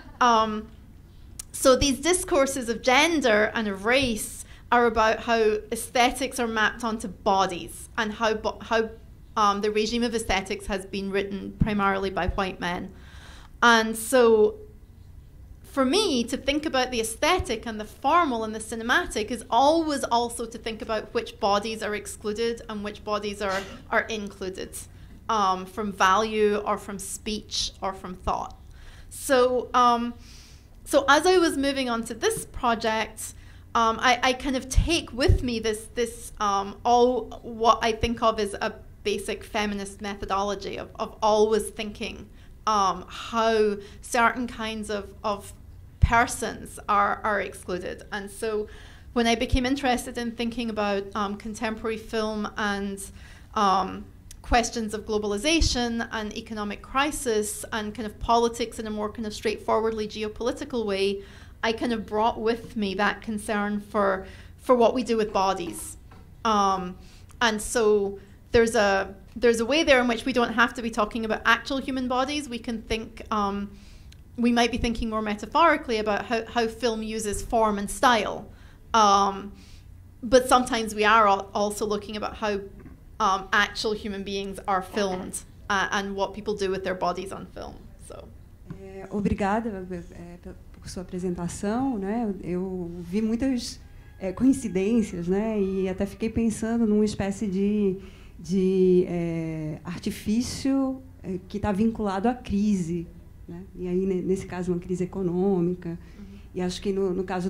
so these discourses of gender and of race are about how aesthetics are mapped onto bodies, and how the regime of aesthetics has been written primarily by white men. And so for me, to think about the aesthetic and the formal and the cinematic is always also to think about which bodies are excluded and which bodies are included from value or from speech or from thought. So, so as I was moving on to this project, I kind of take with me this all what I think of as a basic feminist methodology of always thinking how certain kinds of persons are excluded. And so when I became interested in thinking about contemporary film and questions of globalization and economic crisis and kind of politics in a more kind of straightforwardly geopolitical way, I kind of brought with me that concern for what we do with bodies. And so there's a way there in which we don't have to be talking about actual human bodies. We can think, we might be thinking more metaphorically about how film uses form and style. But sometimes we are also looking about how actual human beings are filmed and what people do with their bodies on film. So. Obrigada por sua apresentação, né? Eu vi muitas coincidências, né? E até fiquei pensando numa espécie de artifício que está vinculado à crise, né? E aí nesse caso uma crise econômica. E acho que no caso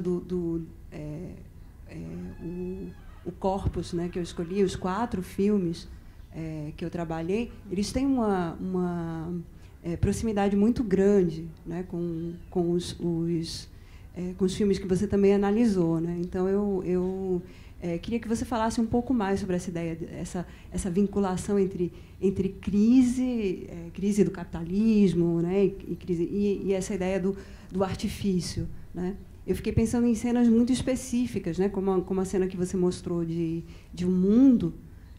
o corpus, né, que eu escolhi, os 4 filmes que eu trabalhei, eles têm uma proximidade muito grande, né, com os filmes que você também analisou, né? Então eu queria que você falasse um pouco mais sobre essa ideia, essa vinculação entre crise do capitalismo, né, e essa ideia do artifício, né? Eu fiquei pensando em cenas muito específicas, né, como a cena que você mostrou de um mundo,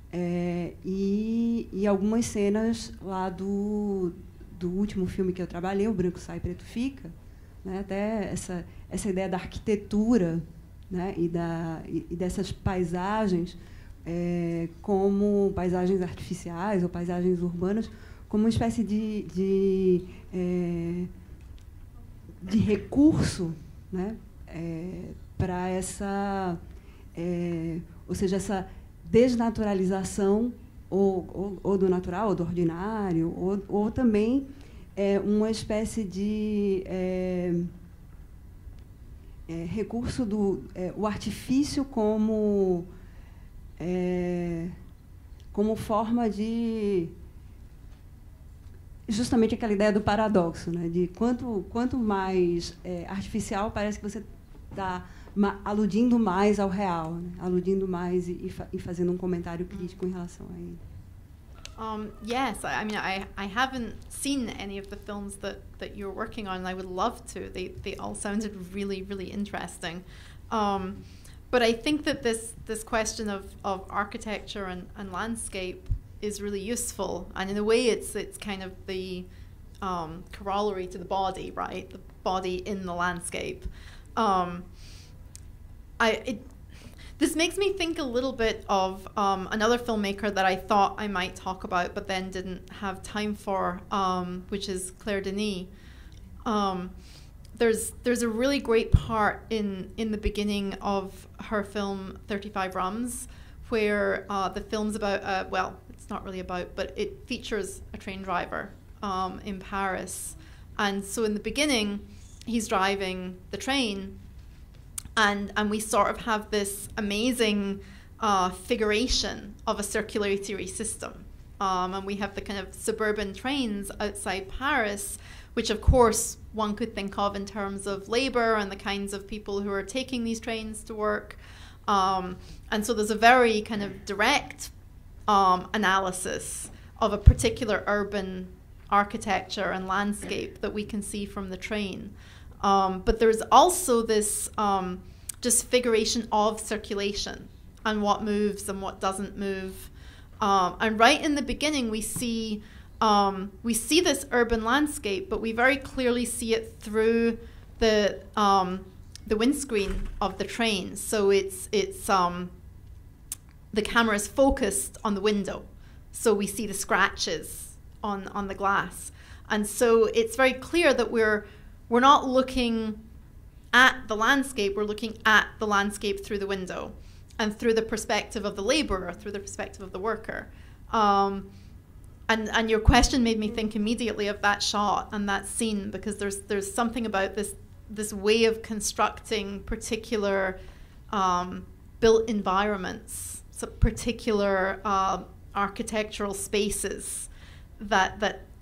e algumas cenas lá do último filme que eu trabalhei, O Branco Sai, Preto Fica, né, até essa ideia da arquitetura, né, e dessas paisagens como paisagens artificiais ou paisagens urbanas, como uma espécie de recurso, né, para essa, ou seja, essa desnaturalização ou do natural, ou do ordinário, ou também uma espécie de recurso o artifício como forma de justamente aquela ideia do paradoxo, né? De quanto mais artificial, parece que você está aludindo mais ao real, né? Aludindo mais e fazendo um comentário crítico em relação a ele. Yes, I mean, I haven't seen any of the films that you're working on, and I would love to. They all sounded really, really interesting. But I think that this question of architecture and landscape is really useful, and in a way it's kind of the corollary to the body, right? The body in the landscape. This makes me think a little bit of another filmmaker that I thought I might talk about but then didn't have time for, which is Claire Denis. There's a really great part in the beginning of her film 35 Rums, where the film's about, well, it's not really about, but it features a train driver in Paris. And so in the beginning, he's driving the train, and we sort of have this amazing figuration of a circulatory system, And we have the kind of suburban trains outside Paris, which of course one could think of in terms of labor and the kinds of people who are taking these trains to work. And so there's a very kind of direct analysis of a particular urban architecture and landscape that we can see from the train. But there's also this just figuration of circulation and what moves and what doesn't move. And right in the beginning, we see this urban landscape, but we very clearly see it through the windscreen of the train. So it's the camera is focused on the window, so we see the scratches on the glass, and so it's very clear that we're not looking at the landscape. We're looking at the landscape through the window, and through the perspective of the laborer, through the perspective of the worker. And your question made me think immediately of that shot and that scene, because there's something about this way of constructing particular built environments, so particular architectural spaces that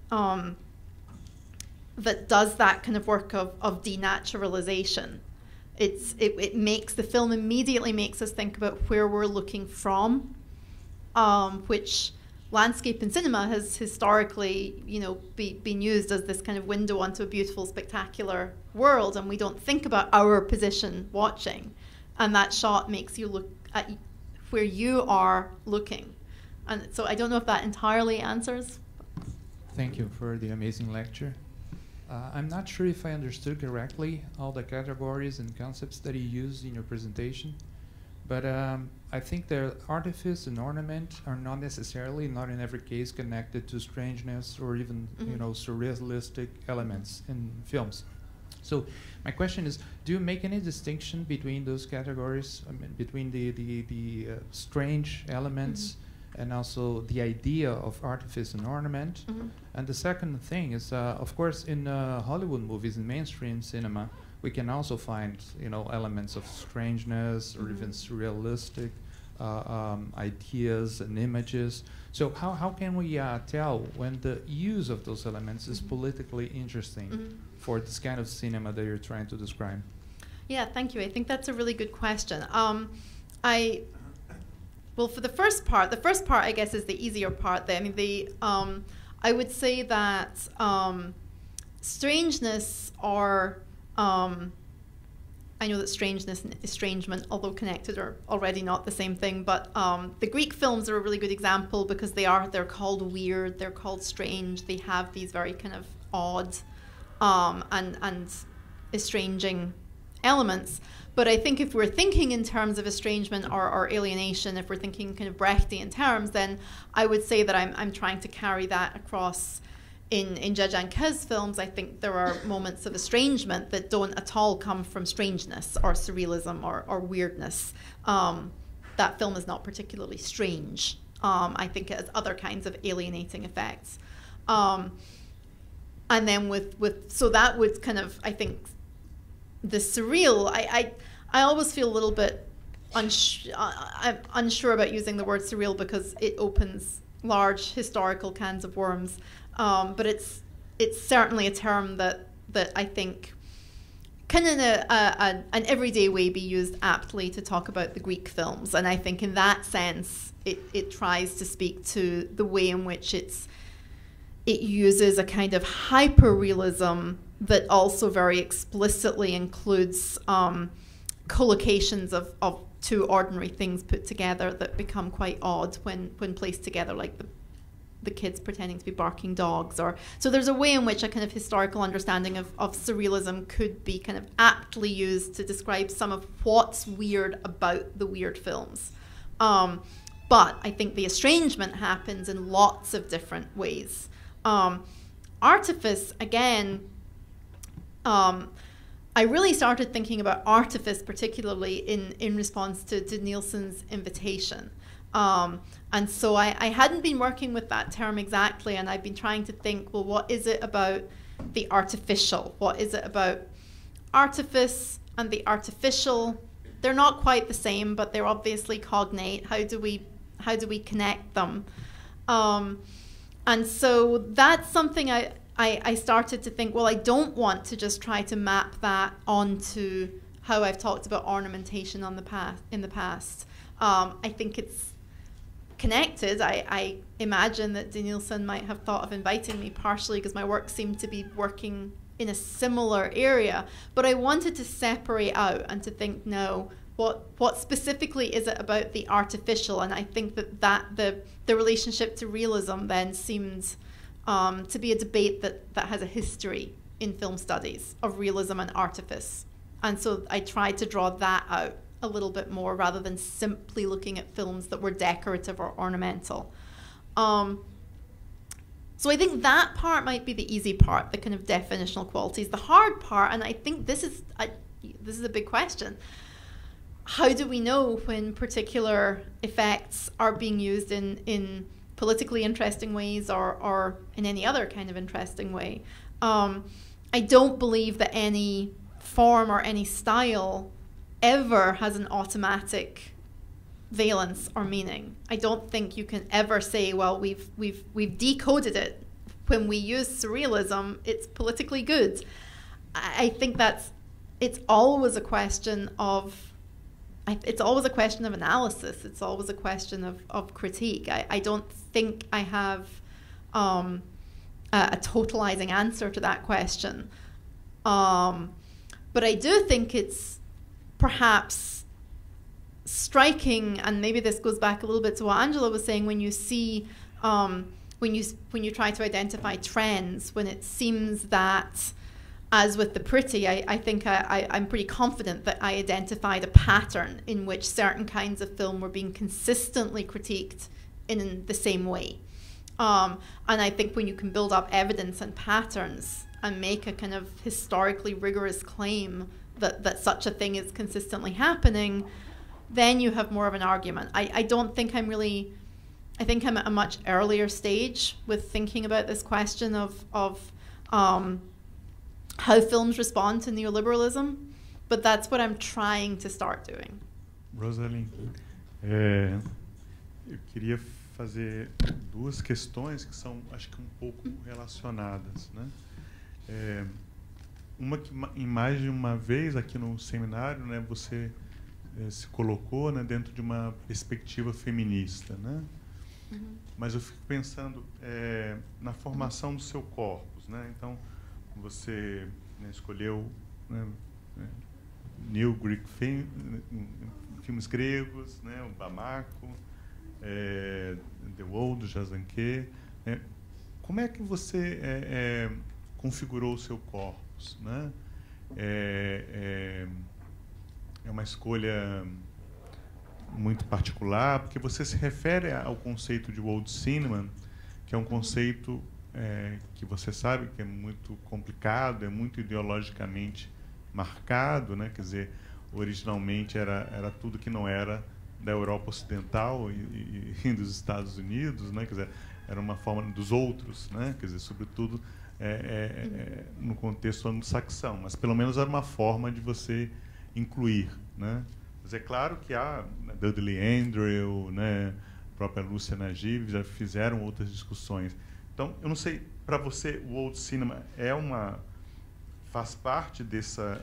does that kind of work of denaturalization. It makes the film immediately makes us think about where we're looking from, which landscape in cinema has historically, been used as this kind of window onto a beautiful, spectacular world, and we don't think about our position watching. And that shot makes you look at where you are looking. And so I don't know if that entirely answers. Thank you for the amazing lecture. I'm not sure if I understood correctly all the categories and concepts that you used in your presentation, but I think that artifice and ornament are not necessarily, not in every case, connected to strangeness or even surrealistic elements in films. So my question is, do you make any distinction between those categories, between the strange elements and also the idea of artifice and ornament? And the second thing is, of course, in Hollywood movies, in mainstream cinema, we can also find, elements of strangeness or even surrealistic ideas and images. So how can we tell when the use of those elements is politically interesting for this kind of cinema that you're trying to describe? Yeah, thank you. I think that's a really good question. Well, for the first part, I guess, is the easier part. I would say that strangeness, or I know that strangeness and estrangement, although connected, are already not the same thing. But the Greek films are a really good example, because they're called weird, they're called strange. They have these very kind of odd and estranging elements. But I think if we're thinking in terms of estrangement or alienation, if we're thinking kind of Brechtian terms, then I would say that I'm trying to carry that across in Jajanka's films. I think there are moments of estrangement that don't at all come from strangeness or surrealism or weirdness. That film is not particularly strange. I think it has other kinds of alienating effects. And then so that would kind of, I think, the surreal, I always feel a little bit I'm unsure about using the word surreal, because it opens large historical cans of worms. But it's certainly a term that I think can in an everyday way be used aptly to talk about the Greek films. And I think in that sense it tries to speak to the way in which it uses a kind of hyper-realism that also very explicitly includes collocations of two ordinary things put together that become quite odd when placed together, like the kids pretending to be barking dogs. So there's a way in which a kind of historical understanding of surrealism could be kind of aptly used to describe some of what's weird about the weird films. But I think the estrangement happens in lots of different ways. Artifice, again, I really started thinking about artifice particularly in response to Nielsen's invitation. And so I hadn't been working with that term exactly, and I've been trying to think, well, what is it about the artificial? What is it about artifice and the artificial? They're not quite the same, but they're obviously cognate. How do we connect them? And so that's something I started to think, well, I don't want to just try to map that onto how I've talked about ornamentation in the past. I think it's connected. I imagine that Danielson might have thought of inviting me partially because my work seemed to be working in a similar area, but I wanted to separate out and to think, no, what specifically is it about the artificial? And I think that the relationship to realism then seemed to be a debate that has a history in film studies of realism and artifice. And so I tried to draw that out a little bit more rather than simply looking at films that were decorative or ornamental. So I think that part might be the easy part, the kind of definitional qualities. The hard part, and I think this is a big question, how do we know when particular effects are being used in politically interesting ways or in any other kind of interesting way? I don't believe that any form or any style ever has an automatic valence or meaning. I don't think you can ever say, well, we've decoded it. When we use surrealism, it's politically good. I think it's always a question of analysis. It's always a question of critique. I don't think I have a totalizing answer to that question. But I do think it's perhaps striking, and maybe this goes back a little bit to what Angela was saying, when you see, when you try to identify trends, when it seems that, as with the pretty, I think I'm pretty confident that I identified a pattern in which certain kinds of film were being consistently critiqued in the same way. And I think when you can build up evidence and patterns and make a kind of historically rigorous claim that such a thing is consistently happening, then you have more of an argument. I don't think I think I'm at a much earlier stage with thinking about this question of how films respond to neoliberalism, but that's what I'm trying to start doing. Rosalind, eu queria fazer duas questões que são, acho que, um pouco relacionadas, né? Uma que, em mais de uma vez aqui no seminário, né, você se colocou, né, dentro de uma perspectiva feminista, né? Uhum. Mas eu fico pensando na formação do seu corpus, né? Então, você, né, escolheu, né, New Greek filmes gregos, né, o Bamako, The Wall, do Jazanquet. Como é que você configurou o seu corpus, né? É uma escolha muito particular, porque você se refere ao conceito de world cinema, que é um conceito que você sabe que é muito complicado, é muito ideologicamente marcado, né? Quer dizer, originalmente era tudo que não era da Europa Ocidental e dos Estados Unidos, né? Quer dizer, era uma forma dos outros, né? Quer dizer, sobretudo no contexto anglo-saxão, mas pelo menos era uma forma de você incluir, né? Mas é claro que há Dudley Andrew, né, a própria Lúcia Najib já fizeram outras discussões. Então, eu não sei, para você, o world cinema faz parte dessa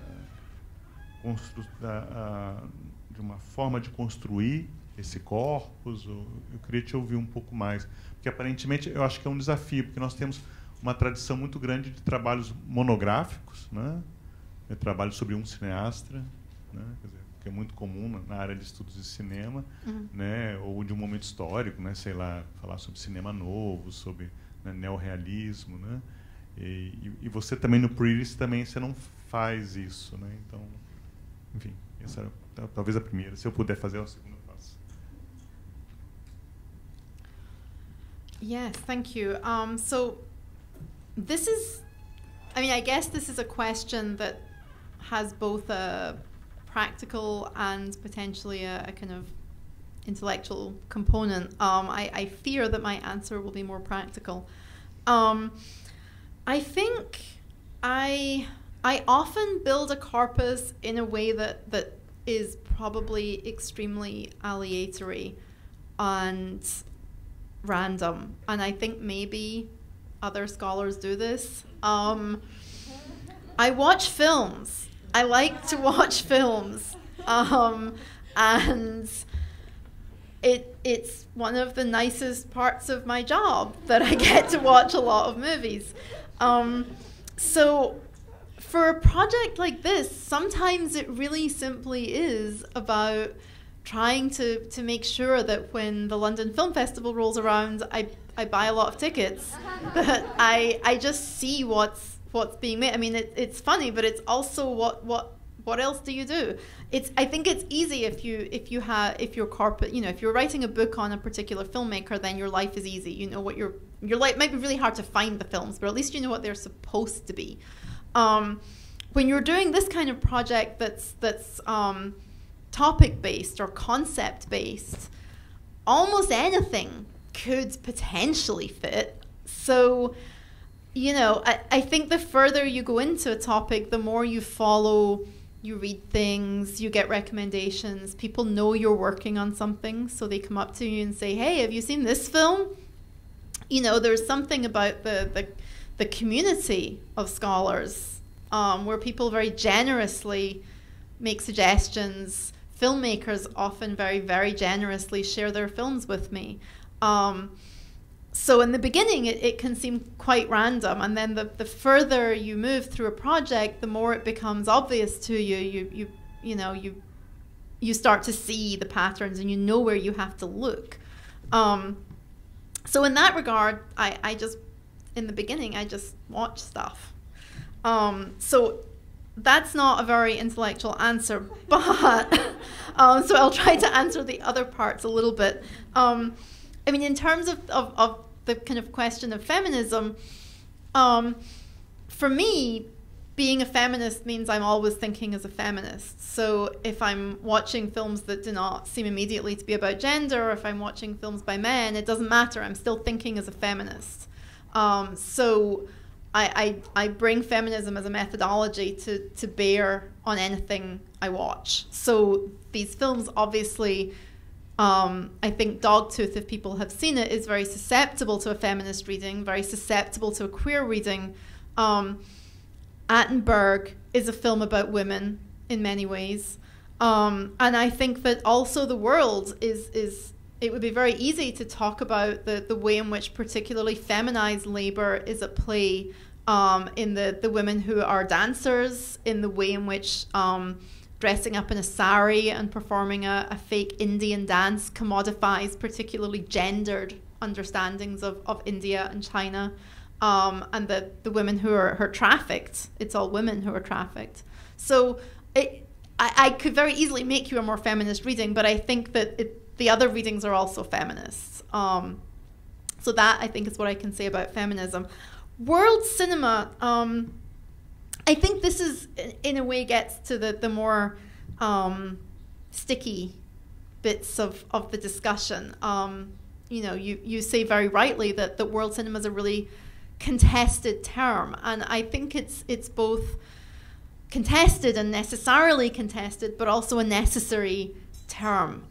de uma forma de construir esse corpus? Eu queria te ouvir um pouco mais, porque aparentemente eu acho que é um desafio, porque nós temos uma tradição muito grande de trabalhos monográficos, né? Trabalhos sobre um cineasta, né? Quer dizer, que é muito comum na área de estudos de cinema, né? Ou de um momento histórico, né? Sei lá, falar sobre cinema novo, sobre, né, neorrealismo, né? E você também no Pretty também você não faz isso, né? Então, enfim, essa era talvez a primeira. Se eu puder fazer a segunda, eu faço. Yes, thank you. So this is, I mean, I guess this is a question that has both a practical and potentially a kind of intellectual component. I fear that my answer will be more practical. I think I often build a corpus in a way that is probably extremely aleatory, and random, and I think maybe other scholars do this. I watch films. I like to watch films, and it's one of the nicest parts of my job that I get to watch a lot of movies. So for a project like this, sometimes it really simply is about trying to make sure that when the London Film Festival rolls around, I buy a lot of tickets, that I just see what's being made. I mean, it's funny, but it's also what else do you do? I think it's easy if you're corporate, if you're writing a book on a particular filmmaker, then your life is easy. You know what your life might be really hard to find the films, but at least you know what they're supposed to be. When you're doing this kind of project that's topic based or concept based, almost anything could potentially fit. So, I think the further you go into a topic, the more you follow. You read things, you get recommendations, people know you're working on something, so they come up to you and say, hey, have you seen this film? There's something about the community of scholars where people very generously make suggestions. Filmmakers often very, very generously share their films with me. So in the beginning, it can seem quite random, and then the further you move through a project, the more it becomes obvious to you. You start to see the patterns, and you know where you have to look. So in that regard, I just in the beginning I just watch stuff. So that's not a very intellectual answer, but so I'll try to answer the other parts a little bit. I mean, in terms of the kind of question of feminism, for me, being a feminist means I'm always thinking as a feminist. So if I'm watching films that do not seem immediately to be about gender, or if I'm watching films by men, it doesn't matter. I'm still thinking as a feminist. So I bring feminism as a methodology to bear on anything I watch. So these films obviously... I think Dogtooth, if people have seen it, is very susceptible to a feminist reading, very susceptible to a queer reading. Attenberg is a film about women in many ways. And I think that also The World is it would be very easy to talk about the way in which particularly feminized labor is at play in the women who are dancers, in the way in which... dressing up in a sari and performing a fake Indian dance commodifies particularly gendered understandings of India and China, and the women who are trafficked. It's all women who are trafficked. So I could very easily make you a more feminist reading, but I think that the other readings are also feminists. So that, I think, is what I can say about feminism. World cinema... I think this is, in a way, gets to the more sticky bits of the discussion. You say very rightly that world cinema is a really contested term, and I think it's both contested and necessarily contested, but also a necessary term.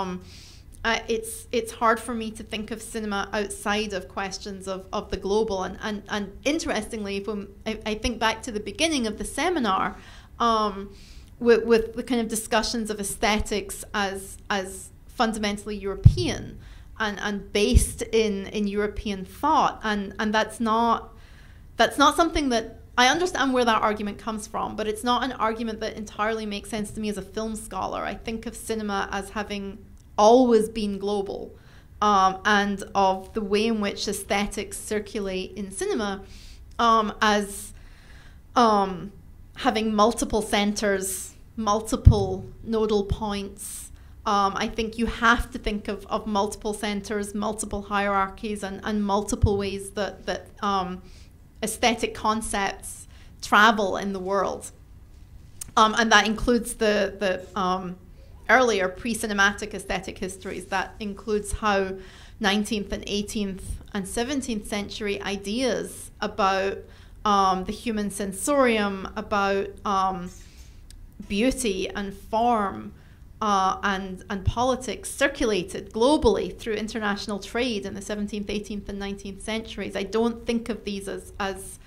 It's hard for me to think of cinema outside of questions of the global. And interestingly, I think back to the beginning of the seminar, with the kind of discussions of aesthetics as fundamentally European and based in European thought. And that's not something that... I understand where that argument comes from, but it's not an argument that entirely makes sense to me as a film scholar. I think of cinema as having... always been global, and of the way in which aesthetics circulate in cinema as having multiple centers, multiple nodal points. I think you have to think of multiple centers, multiple hierarchies, and multiple ways that aesthetic concepts travel in the world. And that includes the earlier pre-cinematic aesthetic histories. That includes how 19th and 18th and 17th century ideas about the human sensorium, about beauty and form, and politics circulated globally through international trade in the 17th, 18th, and 19th centuries. I don't think of these as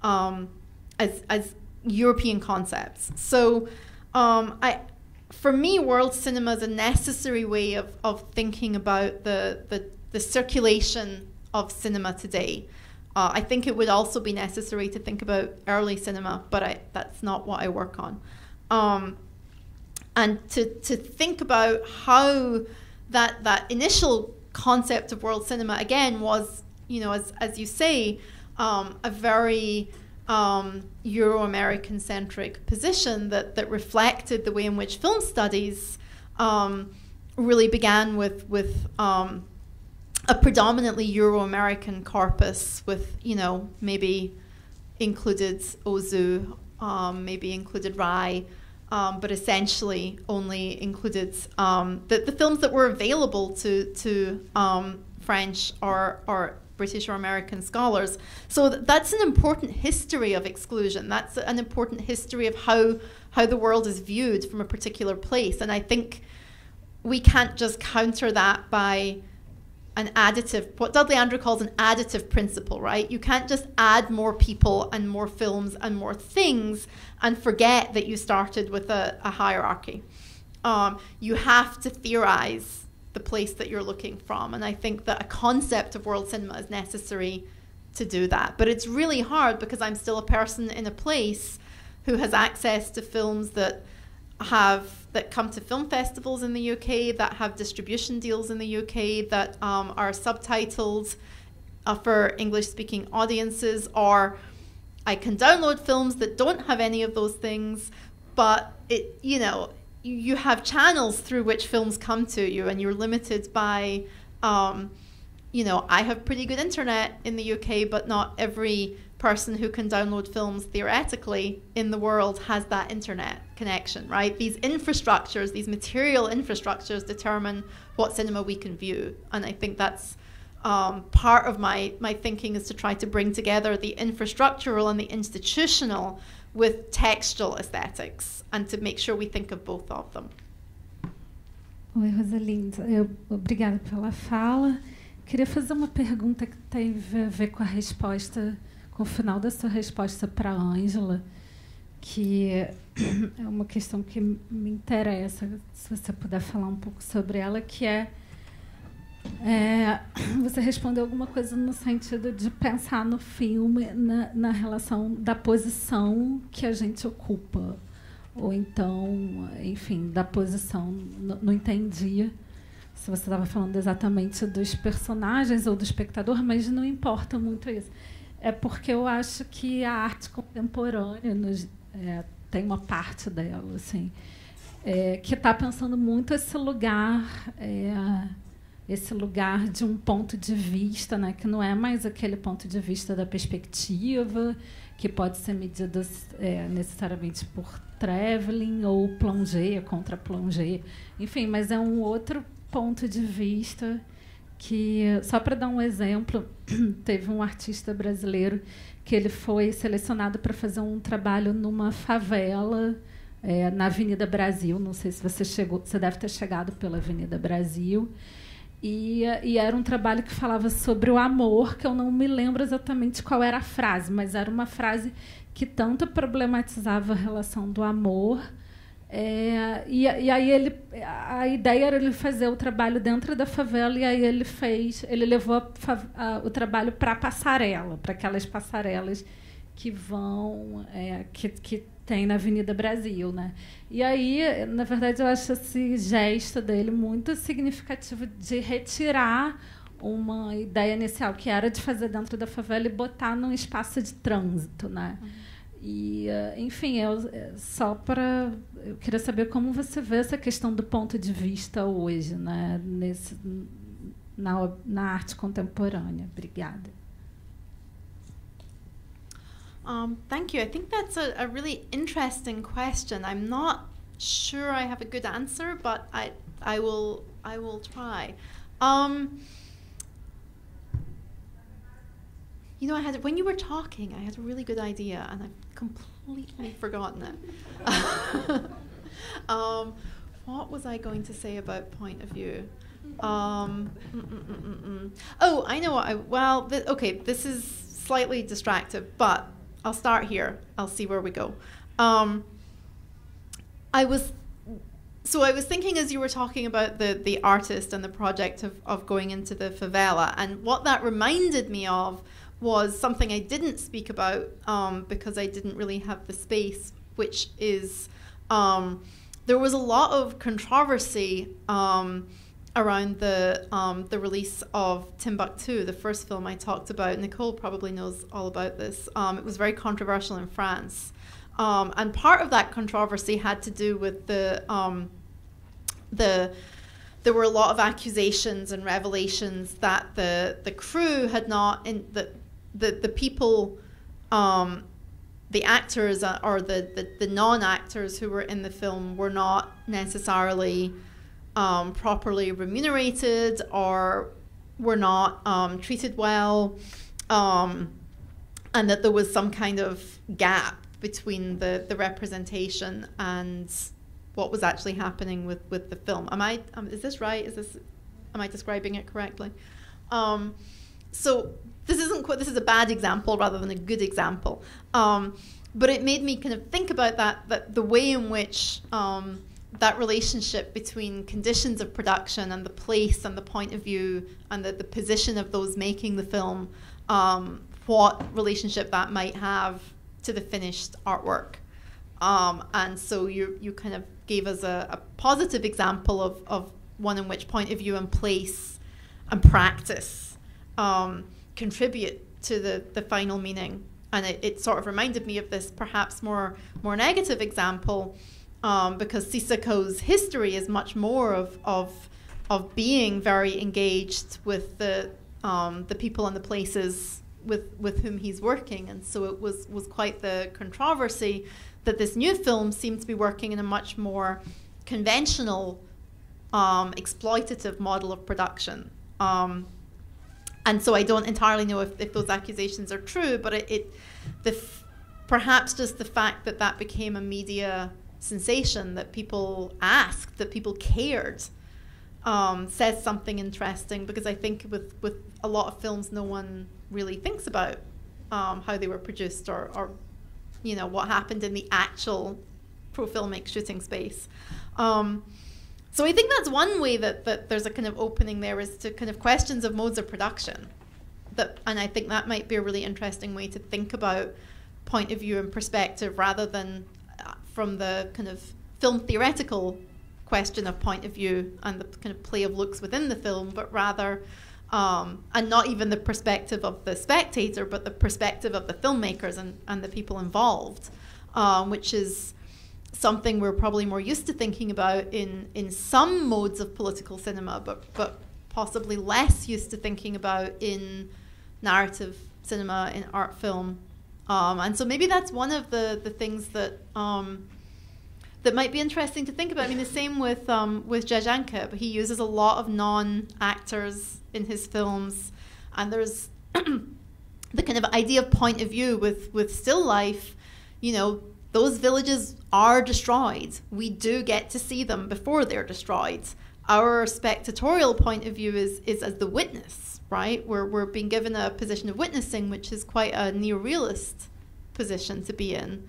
European concepts. So, for me, world cinema is a necessary way of thinking about the circulation of cinema today. I think it would also be necessary to think about early cinema, but that's not what I work on. And to think about how that initial concept of world cinema, again, was, as you say, a very Euro-American centric position that reflected the way in which film studies really began with a predominantly Euro-American corpus, with maybe included Ozu, maybe included Rai, but essentially only included the films that were available to French or British or American scholars. So that's an important history of exclusion. That's an important history of how the world is viewed from a particular place. And I think we can't just counter that by an additive, what Dudley Andrew calls an additive principle, right? You can't just add more people and more films and more things and forget that you started with a hierarchy. You have to theorize the place that you're looking from. And I think that a concept of world cinema is necessary to do that. But it's really hard because I'm still a person in a place who has access to films that come to film festivals in the UK, that have distribution deals in the UK, that are subtitled for English-speaking audiences, or I can download films that don't have any of those things, but you have channels through which films come to you, and you're limited by, I have pretty good internet in the UK, but not every person who can download films theoretically in the world has that internet connection, right? These infrastructures, these material infrastructures determine what cinema we can view. And I think that's part of my thinking, is to try to bring together the infrastructural and the institutional with textual aesthetics, and to make sure we think of both of them. Oi, Rosalinda. Obrigada pela fala. Queria fazer uma pergunta que tem a ver com a resposta, com o final da sua resposta para a Ângela, que é uma questão que me interessa, se você puder falar um pouco sobre ela, que você respondeu alguma coisa no sentido de pensar no filme na relação da posição que a gente ocupa, ou então, enfim, da posição. Não entendia se você estava falando exatamente dos personagens ou do espectador, mas não importa muito isso. É porque eu acho que a arte contemporânea tem uma parte dela, assim, que está pensando muito esse lugar de um ponto de vista, né, que não é mais aquele ponto de vista da perspectiva, que pode ser medido necessariamente por travelling ou plongée, contra-plongée, enfim, mas é um outro ponto de vista que, só para dar um exemplo, teve um artista brasileiro que ele foi selecionado para fazer um trabalho numa favela na Avenida Brasil. Não sei se você deve ter chegado pela Avenida Brasil. E era um trabalho que falava sobre o amor, que eu não me lembro exatamente qual era a frase, mas era uma frase que tanto problematizava a relação do amor. E aí a ideia era ele fazer o trabalho dentro da favela, e aí ele levou o trabalho para a passarela, para aquelas passarelas que vão que tem na Avenida Brasil, né? E aí, na verdade, eu acho esse gesto dele muito significativo, de retirar uma ideia inicial que era de fazer dentro da favela e botar num espaço de trânsito, né? E, enfim, eu queria saber como você vê essa questão do ponto de vista hoje, né, na arte contemporânea. Obrigada. Thank you. I think that's a really interesting question. I'm not sure I have a good answer, but I will try. When you were talking, I had a really good idea, and I've completely forgotten it. What was I going to say about point of view? Oh, I know what well, okay, this is slightly distractive, but I'll start here. I'll see where we go. I was thinking as you were talking about the artist and the project of going into the favela, and what that reminded me of was something I didn't speak about because I didn't really have the space, which is there was a lot of controversy around the release of Timbuktu, the first film I talked about. Nicole probably knows all about this. It was very controversial in France. And part of that controversy had to do with there were a lot of accusations and revelations that the crew had not, the people, the actors or the non-actors who were in the film were not necessarily properly remunerated or were not treated well, and that there was some kind of gap between the representation and what was actually happening with the film. Is this right? Am I describing it correctly? So this is a bad example rather than a good example. But it made me kind of think about that the way in which that relationship between conditions of production and the place and the point of view and the position of those making the film, what relationship that might have to the finished artwork. And so you kind of gave us a positive example of one in which point of view and place and practice contribute to the final meaning. And it sort of reminded me of this perhaps more negative example, because Sissako's history is much more of being very engaged with the people and the places with whom he's working. And so it was quite the controversy that this new film seemed to be working in a much more conventional exploitative model of production. And so I don't entirely know if those accusations are true, but perhaps just the fact that became a media sensation, that people asked, that people cared, says something interesting, because I think with a lot of films no one really thinks about how they were produced or what happened in the actual pro-filmic shooting space. So I think that's one way that there's a kind of opening there, is to kind of questions of modes of production. And I think that might be a really interesting way to think about point of view and perspective, rather than from the kind of film theoretical question of point of view and the kind of play of looks within the film, but rather, and not even the perspective of the spectator, but the perspective of the filmmakers and the people involved, which is something we're probably more used to thinking about in some modes of political cinema, but possibly less used to thinking about in narrative cinema, in art film. And so maybe that's one of the things that that might be interesting to think about. I mean, the same with Jajanka. He uses a lot of non-actors in his films, and there's the kind of idea of point of view with still life. Those villages are destroyed. We do get to see them before they're destroyed. Our spectatorial point of view is as the witness, right? We're being given a position of witnessing, which is quite a neorealist position to be in.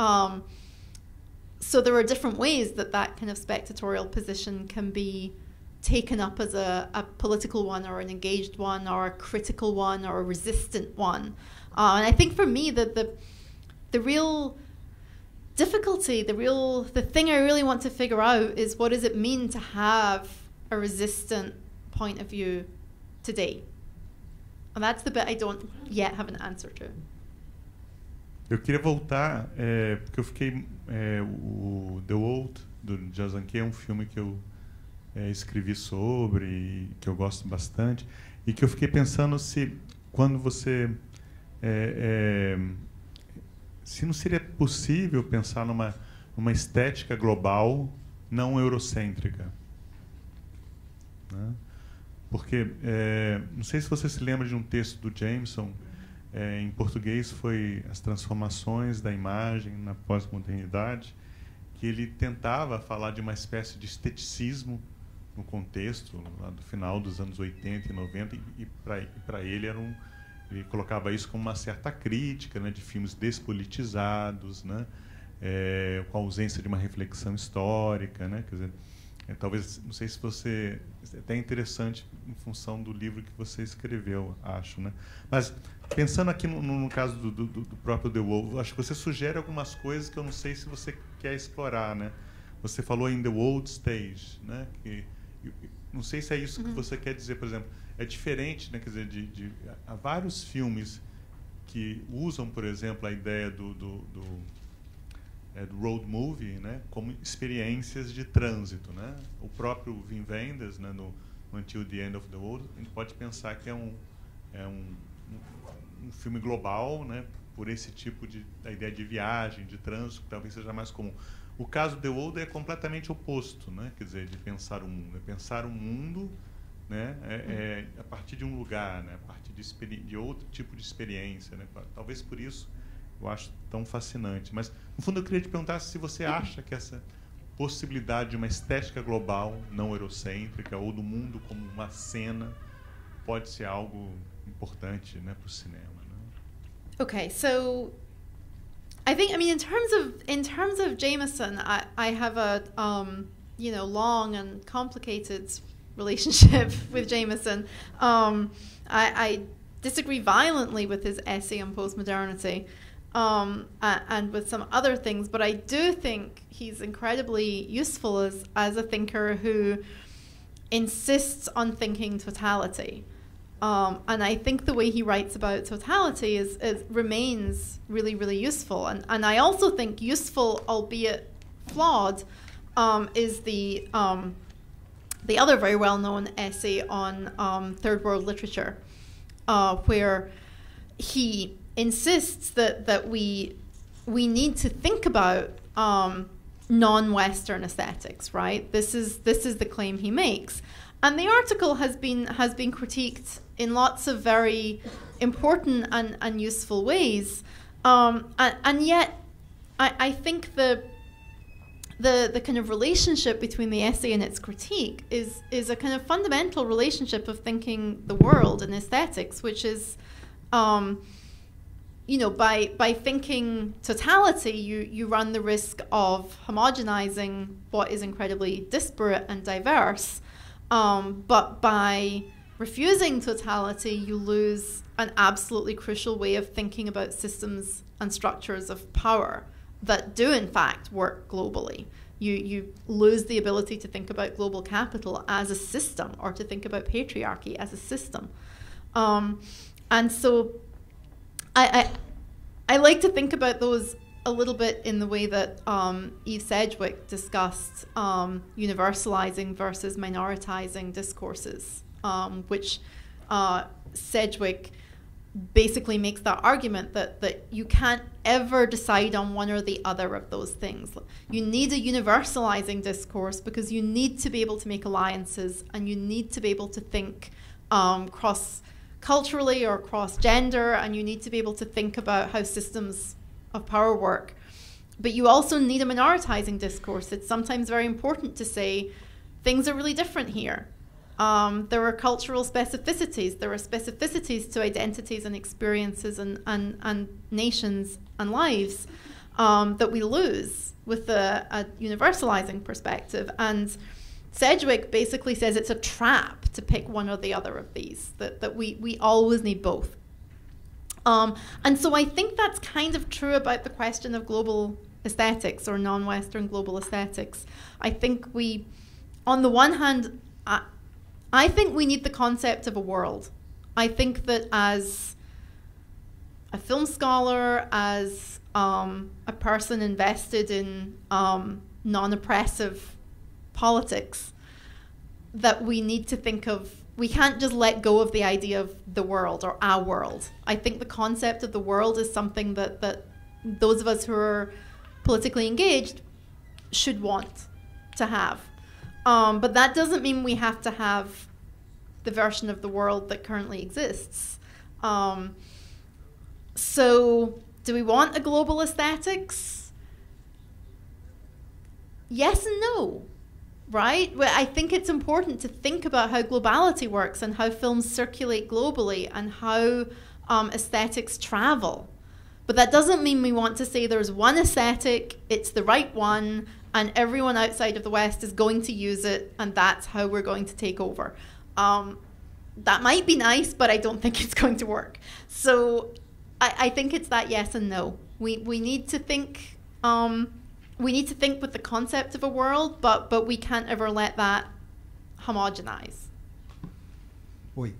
So there are different ways that kind of spectatorial position can be taken up as a political one, or an engaged one, or a critical one, or a resistant one. And I think for me that the real difficulty, the thing I really want to figure out is, what does it mean to have a resistant point of view today? And that's the bit I don't yet have an answer to. Eu queria voltar, porque eu fiquei... o The Oath, do Jajanke, é um filme que eu escrevi sobre, que eu gosto bastante, e que eu fiquei pensando se, quando você... se não seria possível pensar numa estética global não eurocêntrica, né? Porque, não sei se você se lembra de um texto do Jameson, em português foi As Transformações da Imagem na Pós-Modernidade, que ele tentava falar de uma espécie de esteticismo no contexto, lá do final dos anos 80 e 90, e para ele ele colocava isso como uma certa crítica, né, de filmes despolitizados, né, com a ausência de uma reflexão histórica, né, quer dizer, talvez, não sei se você... É até interessante em função do livro que você escreveu, acho, né? Mas, pensando aqui no caso do próprio The Wall, acho que você sugere algumas coisas que eu não sei se você quer explorar, né? Você falou em The World Stage, né? Não sei se é isso que você quer dizer, por exemplo. É diferente, né? Quer dizer, há vários filmes que usam, por exemplo, a ideia do road movie, né, como experiências de trânsito, né? O próprio Wim Wenders, né, no Until the End of the World, a gente pode pensar que é um filme global, né, por esse tipo da ideia de viagem, de trânsito, que talvez seja mais comum. O caso do The World é completamente oposto, né? Quer dizer, de pensar o mundo. É pensar o mundo, né, a partir de um lugar, né, a partir de outro tipo de experiência, né? Talvez por isso eu acho tão fascinante. Mas, no fundo, eu queria te perguntar se você acha que essa possibilidade de uma estética global, não eurocêntrica, ou do mundo como uma cena, pode ser algo importante, né, para o cinema. Né? Okay, so I think, I mean, in terms of Jameson, I have a long and complicated relationship with Jameson. I disagree violently with his essay on postmodernity. And with some other things, but I do think he's incredibly useful as a thinker who insists on thinking totality. And I think the way he writes about totality remains really, really useful. And I also think useful, albeit flawed, is the other very well-known essay on third world literature, where he insists that we need to think about non-Western aesthetics, right? This is the claim he makes, and the article has been critiqued in lots of very important and useful ways, and yet I think the kind of relationship between the essay and its critique is a kind of fundamental relationship of thinking the world and aesthetics, which is by thinking totality, you run the risk of homogenizing what is incredibly disparate and diverse. But by refusing totality, you lose an absolutely crucial way of thinking about systems and structures of power that do, in fact, work globally. You lose the ability to think about global capital as a system, or to think about patriarchy as a system. And so I like to think about those a little bit in the way that Eve Sedgwick discussed universalizing versus minoritizing discourses, which Sedgwick basically makes that argument that you can't ever decide on one or the other of those things. You need a universalizing discourse because you need to be able to make alliances, and you need to be able to think cross-culturally or cross-gender, and you need to be able to think about how systems of power work. But you also need a minoritizing discourse. It's sometimes very important to say things are really different here. There are cultural specificities. There are specificities to identities and experiences and nations and lives that we lose with a universalizing perspective. And Sedgwick basically says it's a trap to pick one or the other of these, that we always need both. And so I think that's kind of true about the question of global aesthetics or non-Western global aesthetics. I think we, on the one hand, I think we need the concept of a world. I think that as a film scholar, as a person invested in non-oppressive politics, that we need to think of, we can't just let go of the idea of the world or our world. I think the concept of the world is something that those of us who are politically engaged should want to have. But that doesn't mean we have to have the version of the world that currently exists. So do we want a global aesthetics? yes and no, right? Well, I think it's important to think about how globality works and how films circulate globally and how aesthetics travel. But that doesn't mean we want to say there's one aesthetic, it's the right one, and everyone outside of the West is going to use it, and that's how we're going to take over. That might be nice, but I don't think it's going to work. So I think it's that yes and no. We need to think with the concept of a world, but we can't ever let that homogenize. Oi.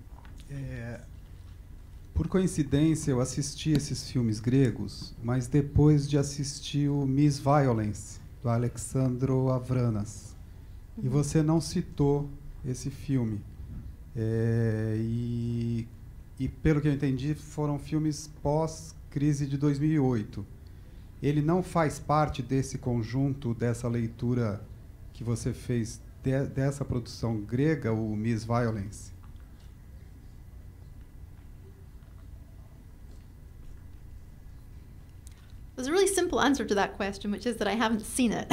Por coincidência, eu assisti esses filmes gregos, mas depois de assistir o Miss Violence, do Alexandro Avranas. E você não citou esse filme. E pelo que eu entendi, foram filmes pós-crise de 2008. Ele não faz parte desse conjunto, dessa leitura que você fez dessa produção grega, o Miss Violence? There's a really simple answer to that question, which is that I haven't seen it.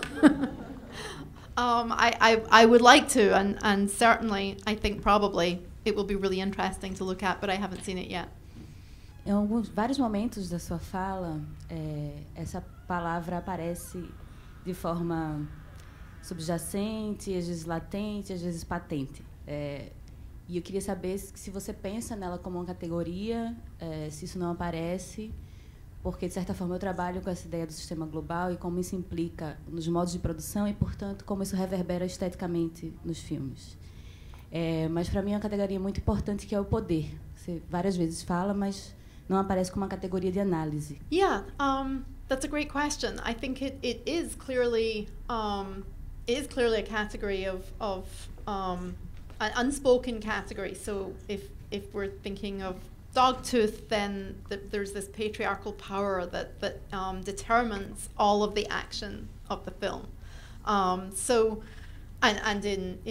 I would like to, and certainly I think probably it will be really interesting to look at, but I haven't seen it yet. Em vários momentos da sua fala, essa palavra aparece de forma subjacente, às vezes latente, às vezes patente. E eu queria saber se você pensa nela como uma categoria, se isso não aparece, porque, de certa forma, eu trabalho com essa ideia do sistema global e como isso implica nos modos de produção e, portanto, como isso reverbera esteticamente nos filmes. Mas, para mim, é uma categoria muito importante, que é o poder. Você várias vezes fala, mas não aparece como uma categoria de análise. Yeah, that's a great question. I think it is clearly a category of an unspoken category. So if we're thinking of Dogtooth, then there's this patriarchal power that determines all of the action of the film. So, and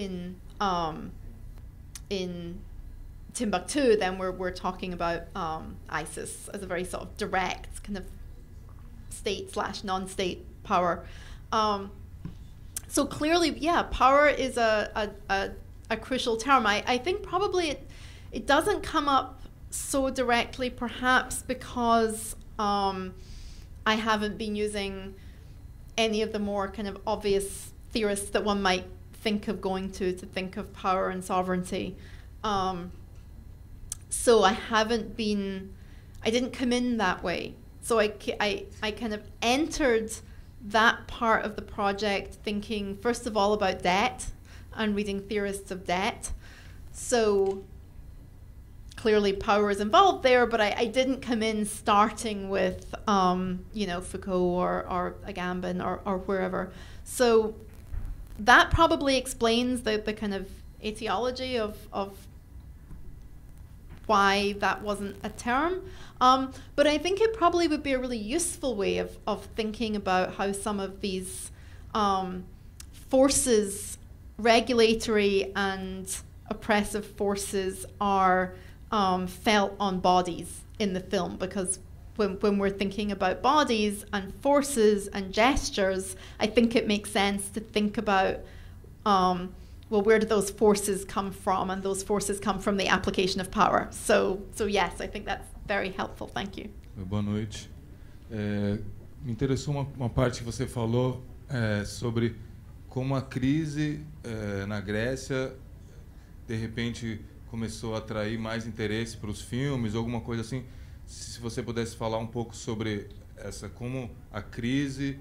in Timbuktu, then we're talking about ISIS as a very sort of direct kind of state/non-state power. So clearly, yeah, power is a crucial term. I think probably it doesn't come up so directly, perhaps because I haven't been using any of the more kind of obvious theorists that one might think of going to think of power and sovereignty. So I didn't come in that way. So I kind of entered that part of the project thinking, first of all, about debt and reading theorists of debt. So clearly power is involved there, but I didn't come in starting with, Foucault or Agamben or wherever. So that probably explains the kind of etiology of why that wasn't a term. But I think it probably would be a really useful way of thinking about how some of these forces, regulatory and oppressive forces, are felt on bodies in the film, because when we're thinking about bodies and forces and gestures, I think it makes sense to think about, where do those forces come from? And those forces come from the application of power. So yes, I think that's very helpful. Thank you. Boa noite. Me interessou uma parte que você falou sobre como a crise na Grécia, de repente, começou a atrair mais interesse para os filmes, alguma coisa assim. Se você pudesse falar um pouco sobre como a crise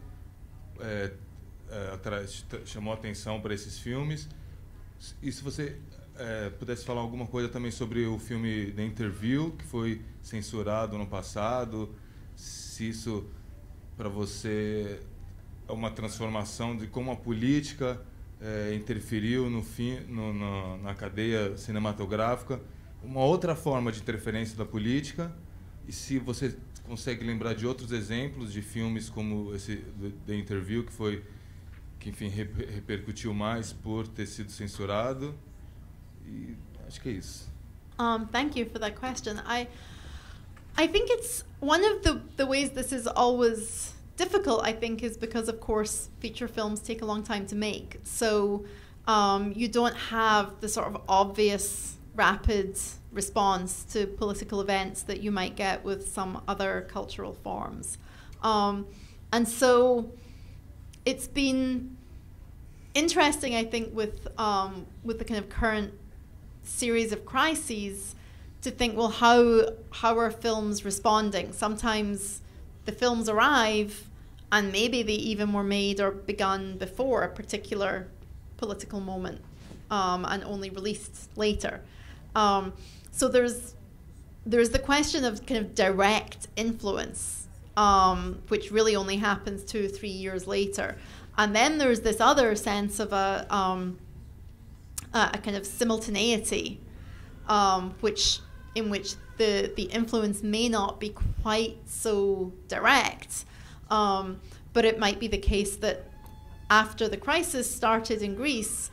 chamou atenção para esses filmes, e se você pudesse falar alguma coisa também sobre o filme The Interview, que foi censurado no passado, se isso para você é uma transformação de como a política interferiu na cadeia cinematográfica, uma outra forma de interferência da política, e se você consegue lembrar de outros exemplos de filmes como esse The Interview, que enfim repercutiu mais por ter sido censurado. E acho que é isso. Thank you for that question. I think it's one of the ways this is always difficult, I think, is because, of course, feature films take a long time to make. So you don't have the sort of obvious, rapid response to political events that you might get with some other cultural forms. And so it's been interesting, I think, with the kind of current series of crises, to think, well, how are films responding? Sometimes the films arrive, and maybe they even were made or begun before a particular political moment, and only released later. So there's the question of kind of direct influence, which really only happens 2 or 3 years later. And then there's this other sense of a kind of simultaneity, in which the influence may not be quite so direct, but it might be the case that after the crisis started in Greece,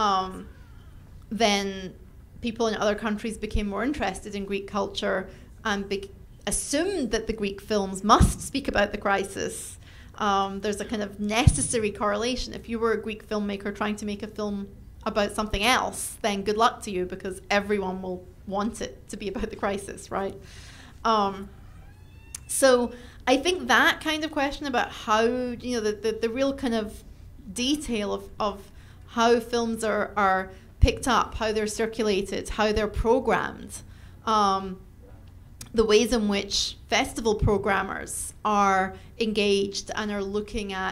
then people in other countries became more interested in Greek culture and assumed that the Greek films must speak about the crisis. There's a kind of necessary correlation. If you were a Greek filmmaker trying to make a film about something else, then good luck to you, because everyone will want it to be about the crisis, right? So I think that kind of question about how, the real kind of detail of how films are picked up, how they're circulated, how they're programmed, the ways in which festival programmers are engaged and are looking at,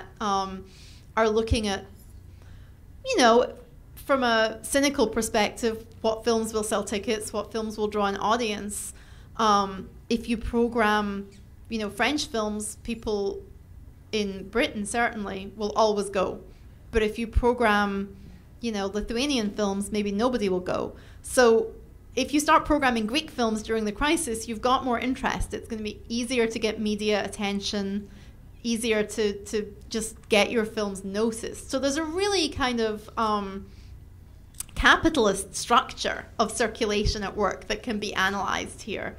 from a cynical perspective, what films will sell tickets, what films will draw an audience. If you program, French films, people in Britain certainly will always go. But if you program, Lithuanian films, maybe nobody will go. So if you start programming Greek films during the crisis, you've got more interest. It's going to be easier to get media attention, easier to just get your films noticed. So there's a really kind of capitalist structure of circulation at work that can be analyzed here.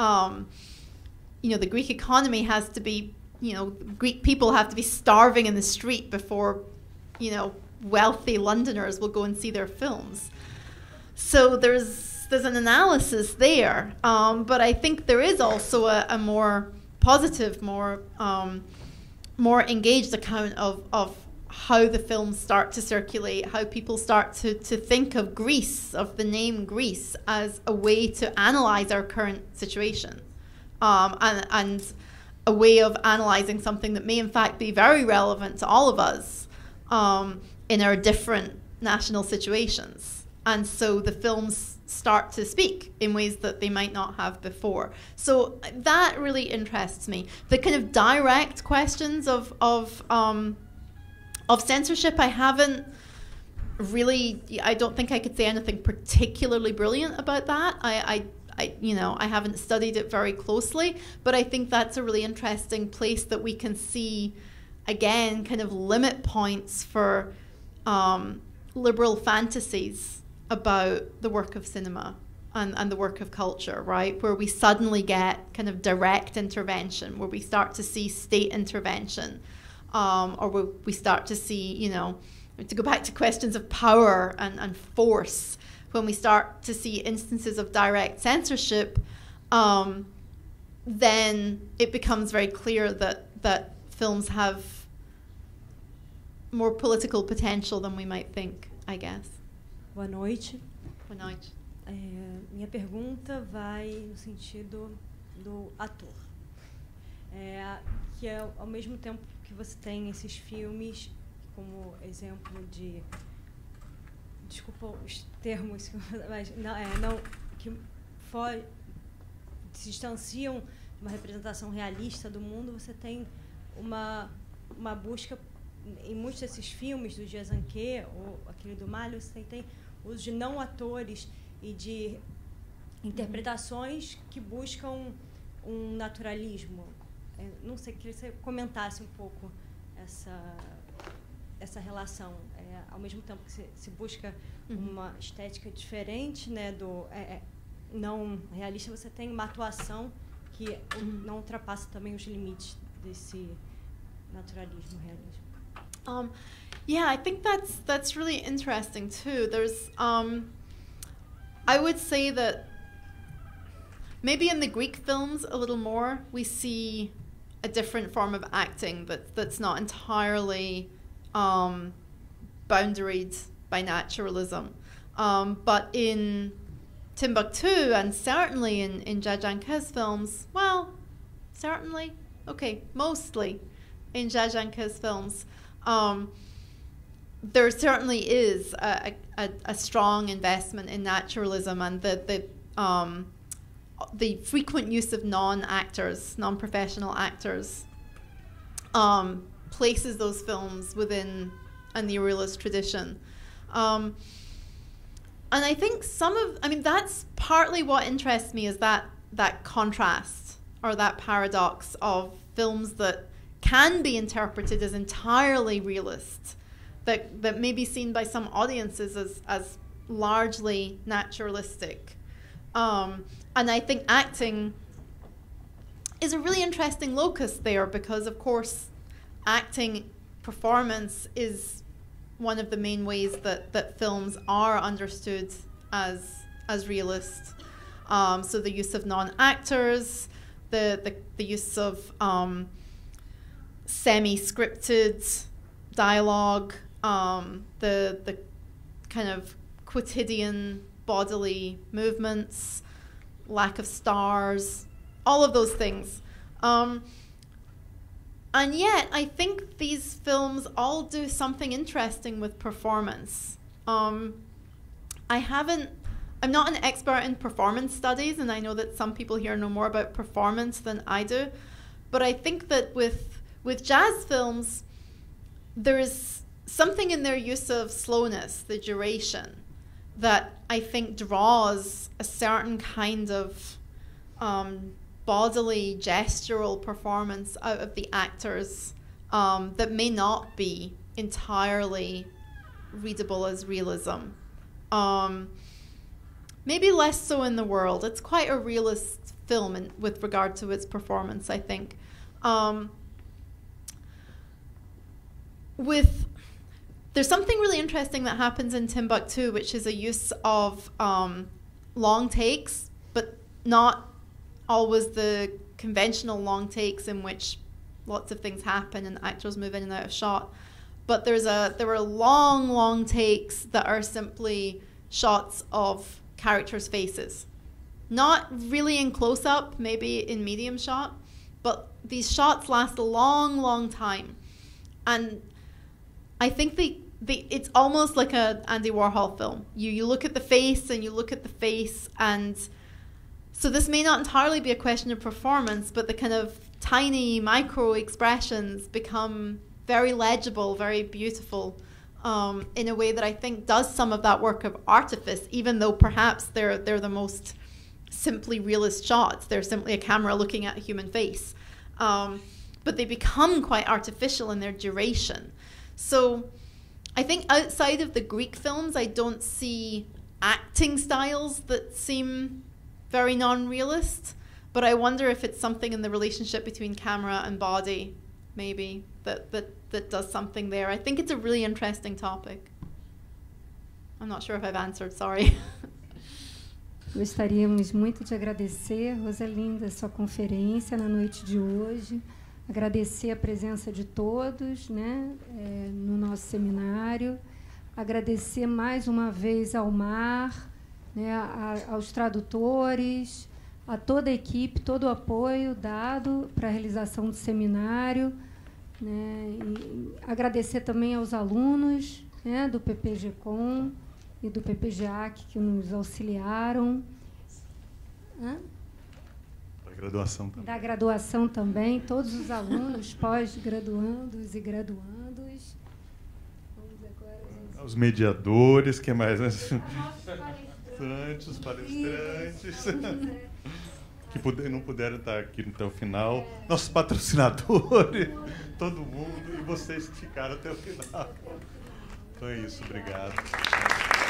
The Greek economy has to be, Greek people have to be starving in the street before, wealthy Londoners will go and see their films. So there's an analysis there, but I think there is also a more positive, more engaged account of how the films start to circulate, how people start to think of Greece, of the name Greece, as a way to analyze our current situation, and a way of analyzing something that may in fact be very relevant to all of us in our different national situations. And so the films start to speak in ways that they might not have before. So that really interests me. The kind of direct questions of censorship, I haven't really, I don't think I could say anything particularly brilliant about that. I haven't studied it very closely, but I think that's a really interesting place that we can see, again, kind of limit points for liberal fantasies about the work of cinema and the work of culture, right? Where we suddenly get kind of direct intervention, where we start to see state intervention, or where we start to see, to go back to questions of power and force, when we start to see instances of direct censorship, then it becomes very clear that films have more political potential than we might think, I guess. Boa noite. Boa noite. Minha pergunta vai no sentido do ator. Que ao mesmo tempo que você tem esses filmes como exemplo de... Desculpa os termos, mas que se distanciam de uma representação realista do mundo, você tem uma busca em muitos desses filmes do Jazanquet ou aquele do Malho, você tem uso de não atores e de interpretações que buscam um naturalismo. Não sei, queria que você comentasse um pouco essa relação. Ao mesmo tempo que se busca uma estética diferente, né, do não realista, você tem uma atuação que não ultrapassa também os limites naturalismo, realismo? Yeah, I think that's really interesting too. There's, I would say that maybe in the Greek films a little more, we see a different form of acting that's not entirely boundaried by naturalism. But in Timbuktu and certainly in Jajanke's films, well, certainly, okay, mostly in Jajanke's films, there certainly is a strong investment in naturalism, and the frequent use of non-actors, non-professional actors, places those films within a neorealist tradition. And I think that's partly what interests me, is that contrast, or that paradox of films that can be interpreted as entirely realist, that may be seen by some audiences as largely naturalistic. And I think acting is a really interesting locus there, because of course acting, performance is one of the main ways that films are understood as realist. So the use of non-actors, the use of semi-scripted dialogue, the kind of quotidian bodily movements, lack of stars, all of those things. And yet, I think these films all do something interesting with performance. I'm not an expert in performance studies, and I know that some people here know more about performance than I do, but I think that with jazz films, there is something in their use of slowness, the duration, that I think draws a certain kind of bodily, gestural performance out of the actors that may not be entirely readable as realism. Maybe less so in The World. It's quite a realist film with regard to its performance, I think. There's something really interesting that happens in Timbuktu, which is a use of long takes, but not always the conventional long takes in which lots of things happen and actors move in and out of shot. But there were long takes that are simply shots of characters' faces. Not really in close-up, maybe in medium shot, but these shots last a long time. And I think it's almost like a Andy Warhol film. You look at the face and you look at the face, and so this may not entirely be a question of performance, but the kind of tiny micro expressions become very legible, very beautiful, in a way that I think does some of that work of artifice, even though perhaps they're the most simply realist shots. They're simply a camera looking at a human face. But they become quite artificial in their duration. So I think outside of the Greek films, I don't see acting styles that seem very non-realist, but I wonder if it's something in the relationship between camera and body, maybe, that does something there. I think it's a really interesting topic. I'm not sure if I've answered, sorry. Gostaríamos muito de agradecer, Rosalinda, a sua conferência na noite de hoje. Agradecer a presença de todos, né, no nosso seminário. Agradecer mais uma vez ao Mar, né, aos tradutores, a toda a equipe, todo o apoio dado para a realização do seminário, né, e agradecer também aos alunos, né, do PPG-Com e do PPGAC que nos auxiliaram. Da graduação também, todos os alunos, pós-graduandos e graduandos. Vamos agora, os mediadores, que mais? Os palestrantes, que não puderam estar aqui até o final. Nossos patrocinadores, todo mundo, e vocês que ficaram até o final. Então é isso, obrigado.